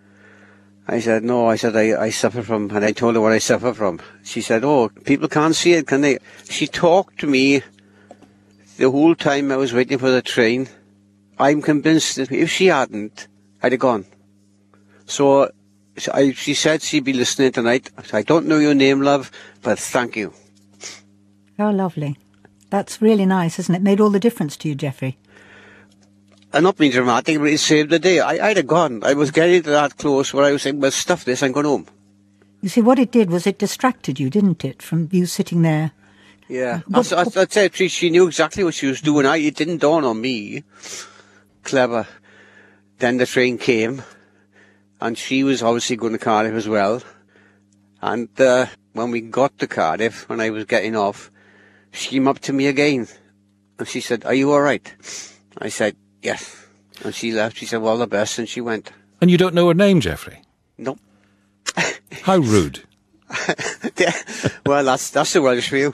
I said, no. I said, I suffer from, and I told her what I suffer from. She said, oh, people can't see it, can they? She talked to me the whole time I was waiting for the train. I'm convinced that if she hadn't, I'd have gone. So she said she'd be listening tonight. I don't know your name, love, but thank you. How lovely. That's really nice, isn't it? Made all the difference to you, Geoffrey. I'm not being dramatic, but it saved the day. I'd have gone. I was getting to that close where I was saying, well, stuff this, I'm going home. You see, what it did was it distracted you, didn't it, from you sitting there? Yeah. I'd say she knew exactly what she was doing. It didn't dawn on me. Clever. Then the train came, and she was obviously going to Cardiff as well. And when we got to Cardiff, when I was getting off, she came up to me again, and she said, are you all right? I said, yes. And she left. She said, well, the best, and she went. And you don't know her name, Geoffrey? Nope. How rude. Yeah. Well, that's the Welsh for you.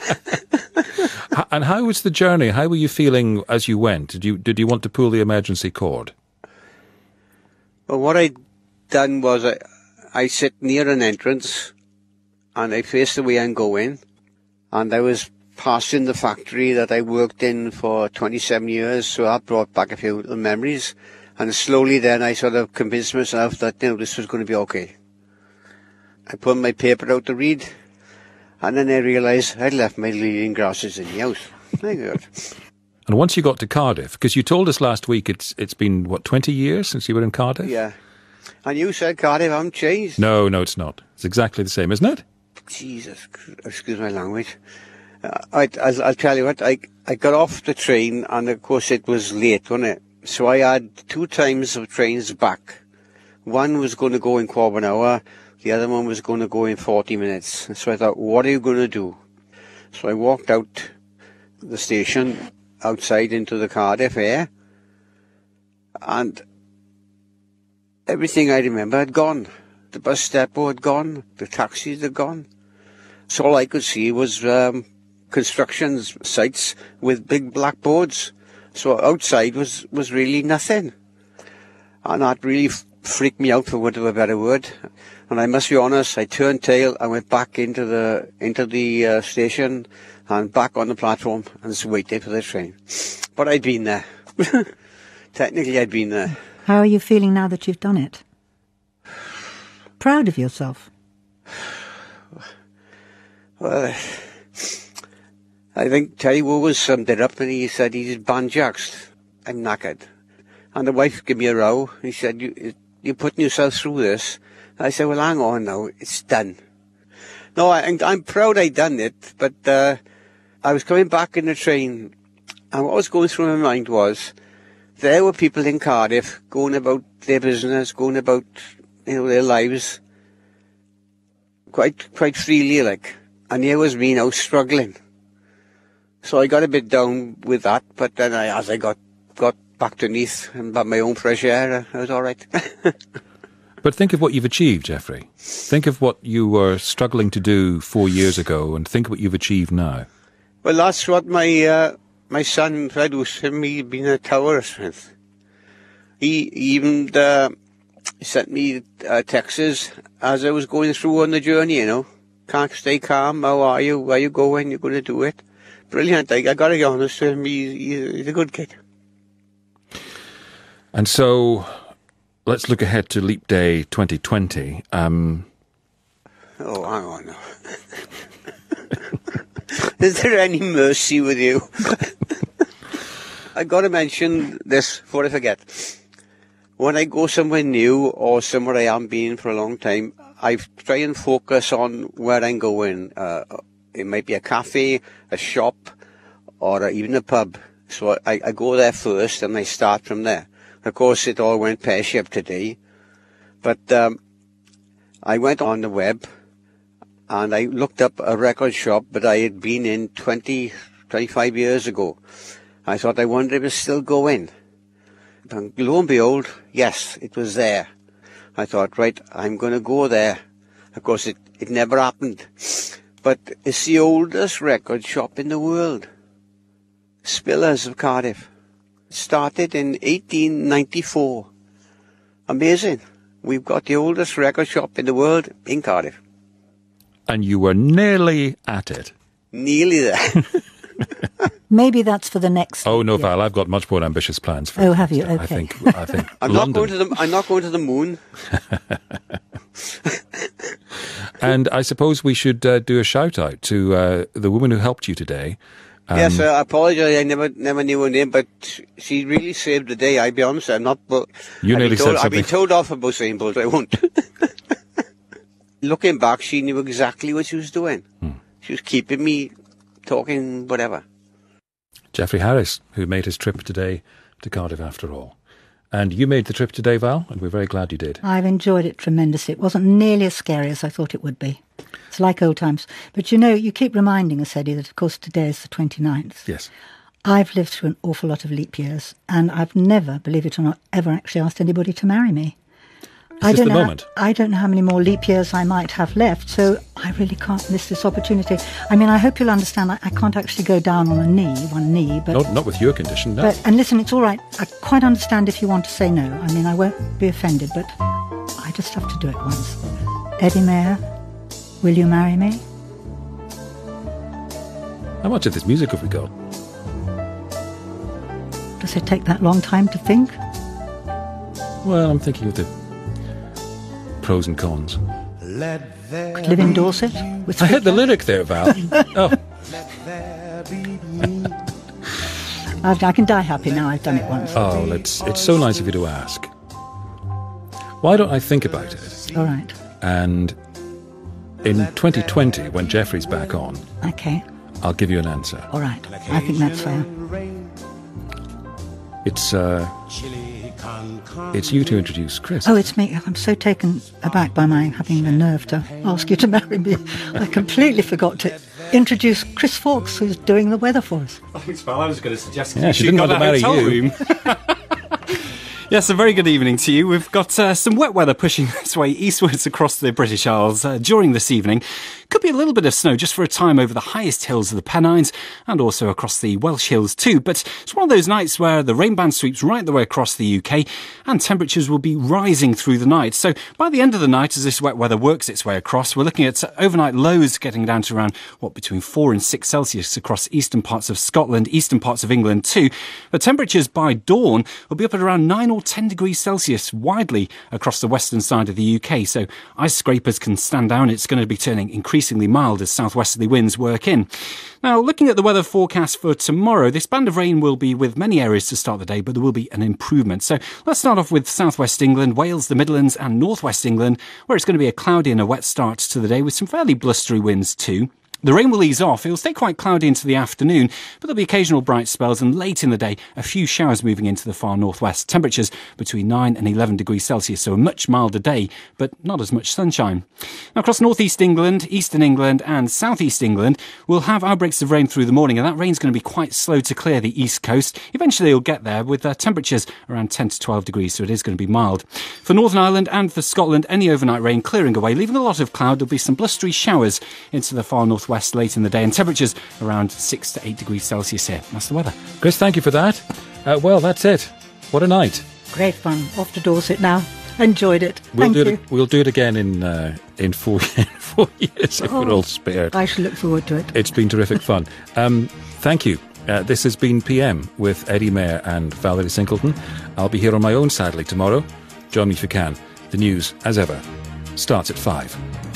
And how was the journey? How were you feeling as you went? Did you want to pull the emergency cord? Well, what I'd done was I sit near an entrance, and I faced the way I'm going, and I was passing the factory that I worked in for 27 years, so that brought back a few little memories, and slowly then I sort of convinced myself that, this was going to be okay. I put my paper out to read, and then I realised I'd left my reading glasses in the house. Thank God. And once you got to Cardiff, because you told us last week it's been, 20 years since you were in Cardiff? Yeah. And you said Cardiff haven't changed. No, it's not. It's exactly the same, isn't it? Jesus, excuse my language. I'll tell you what, I got off the train, and of course it was late, wasn't it? So I had 2 times of trains back. One was going to go in 1/4 hour, the other one was going to go in 40 minutes. So I thought, what are you going to do? So I walked out the station, outside into the Cardiff air, and everything I remember had gone. The bus depot had gone, the taxis had gone. So all I could see was construction sites with big blackboards. So outside was really nothing. And that really freaked me out, for want of a better word. And I must be honest, I turned tail and went back into the station and back on the platform and just waited for the train. But I'd been there. Technically, I'd been there. How are you feeling now that you've done it? Proud of yourself? Well, I think Terry Woolworth summed it up, and he said he's banjaxed. I'm knackered. And the wife gave me a row. He said, you're putting yourself through this. I said, well, hang on now, it's done. No, I'm proud I done it, but I was coming back in the train, and what was going through my mind was, there were people in Cardiff going about their business, going about their lives quite freely, like. And here was me now struggling. So I got a bit down with that, but then as I got back to Neath and got my own fresh air, I was all right. But think of what you've achieved, Geoffrey. Think of what you were struggling to do 4 years ago, and think of what you've achieved now. Well, that's what my son Fred was him. He'd been a tower of strength. He even sent me texts as I was going through on the journey, Can't stay calm, how are you? Where are you going? You're going to do it. Brilliant. I got to be honest with him, he's a good kid. And so, let's look ahead to Leap Day 2020. Oh, hang on now. Is there any mercy with you? I got to mention this before I forget. When I go somewhere new or somewhere I haven't been for a long time, I try and focus on where I'm going. It might be a cafe, a shop, or even a pub. So I go there first and I start from there. Of course, it all went pear-shaped today. But I went on the web and I looked up a record shop that I had been in 25 years ago. I thought, I wonder if it's still going. And lo and behold, yes, it was there. I thought, right, I'm going to go there. Of course, it never happened. But it's the oldest record shop in the world. Spillers of Cardiff. It started in 1894. Amazing. We've got the oldest record shop in the world in Cardiff. And you were nearly at it. Nearly there. Maybe that's for the next. Oh no, Val! I've got much more ambitious plans for. Oh, have you? Okay. I think. I'm not going to the moon. And I suppose we should do a shout out to the woman who helped you today. Yes, I apologise. I never knew her name, but she really saved the day. I'll be honest. I'm not. But you nearly said something. I've been told off about saying, but I won't. Looking back, she knew exactly what she was doing. She was keeping me talking, whatever. Geoffrey Harris, who made his trip today to Cardiff after all. And you made the trip today, Val, and we're very glad you did. I've enjoyed it tremendously. It wasn't nearly as scary as I thought it would be. It's like old times. But you know, you keep reminding us, Eddie, that of course today is the 29th. Yes. I've lived through an awful lot of leap years, and I've never, believe it or not, ever actually asked anybody to marry me. I don't know how many more leap years I might have left, so I really can't miss this opportunity. I mean, I hope you'll understand I can't actually go down on one knee, but not with your condition, no. And listen, it's all right. I quite understand if you want to say no. I mean, I won't be offended, but I just have to do it once. Eddie Mair, will you marry me? How much of this music have we got? Does it take that long time to think? Well, I'm thinking of the pros and cons. Could live in Dorset? I heard the lyric there, Val. Oh. I can die happy now. I've done it once. Oh, it's so nice of you to ask. Why don't I think about it? All right. And in 2020, when Geoffrey's back on, okay, I'll give you an answer. All right. I think that's fair. It's you to introduce Chris. Oh, it's me. I'm so taken aback by my having the nerve to ask you to marry me. I completely forgot to introduce Chris Fawkes, who's doing the weather for us. Thanks, Val. I was going to suggest she didn't want to marry you. Yes, a very good evening to you. We've got some wet weather pushing its way eastwards across the British Isles during this evening. Could be a little bit of snow just for a time over the highest hills of the Pennines and also across the Welsh hills too. But it's one of those nights where the rain band sweeps right the way across the UK and temperatures will be rising through the night. So by the end of the night, as this wet weather works its way across, we're looking at overnight lows getting down to around, between 4 and 6 Celsius across eastern parts of Scotland, eastern parts of England too. The temperatures by dawn will be up at around 9 or 10 degrees Celsius widely across the western side of the UK. So ice scrapers can stand down. It's going to be turning increasingly mild as southwesterly winds work in. Now, looking at the weather forecast for tomorrow, this band of rain will be with many areas to start the day, but there will be an improvement. So let's start off with southwest England, Wales, the Midlands and northwest England, where it's going to be a cloudy and a wet start to the day with some fairly blustery winds too. The rain will ease off. It will stay quite cloudy into the afternoon, but there'll be occasional bright spells and late in the day, a few showers moving into the far northwest. Temperatures between 9 and 11 degrees Celsius, so a much milder day, but not as much sunshine. Now, across northeast England, eastern England and southeast England, we'll have outbreaks of rain through the morning, and that rain's going to be quite slow to clear the east coast. Eventually it'll get there with temperatures around 10 to 12 degrees, so it is going to be mild. For Northern Ireland and for Scotland, any overnight rain clearing away, leaving a lot of cloud. There'll be some blustery showers into the far northwest late in the day, and temperatures around 6 to 8 degrees Celsius here. That's the weather. Chris, thank you for that. Well, that's it. What a night. Great fun. Off to Dorset now. Enjoyed it. We'll do it again in 4 years if we're all spared. I shall look forward to it. It's been terrific fun. Thank you. This has been PM with Eddie Mair and Val Singleton. I'll be here on my own, sadly, tomorrow. Join me if you can. The news, as ever, starts at 5.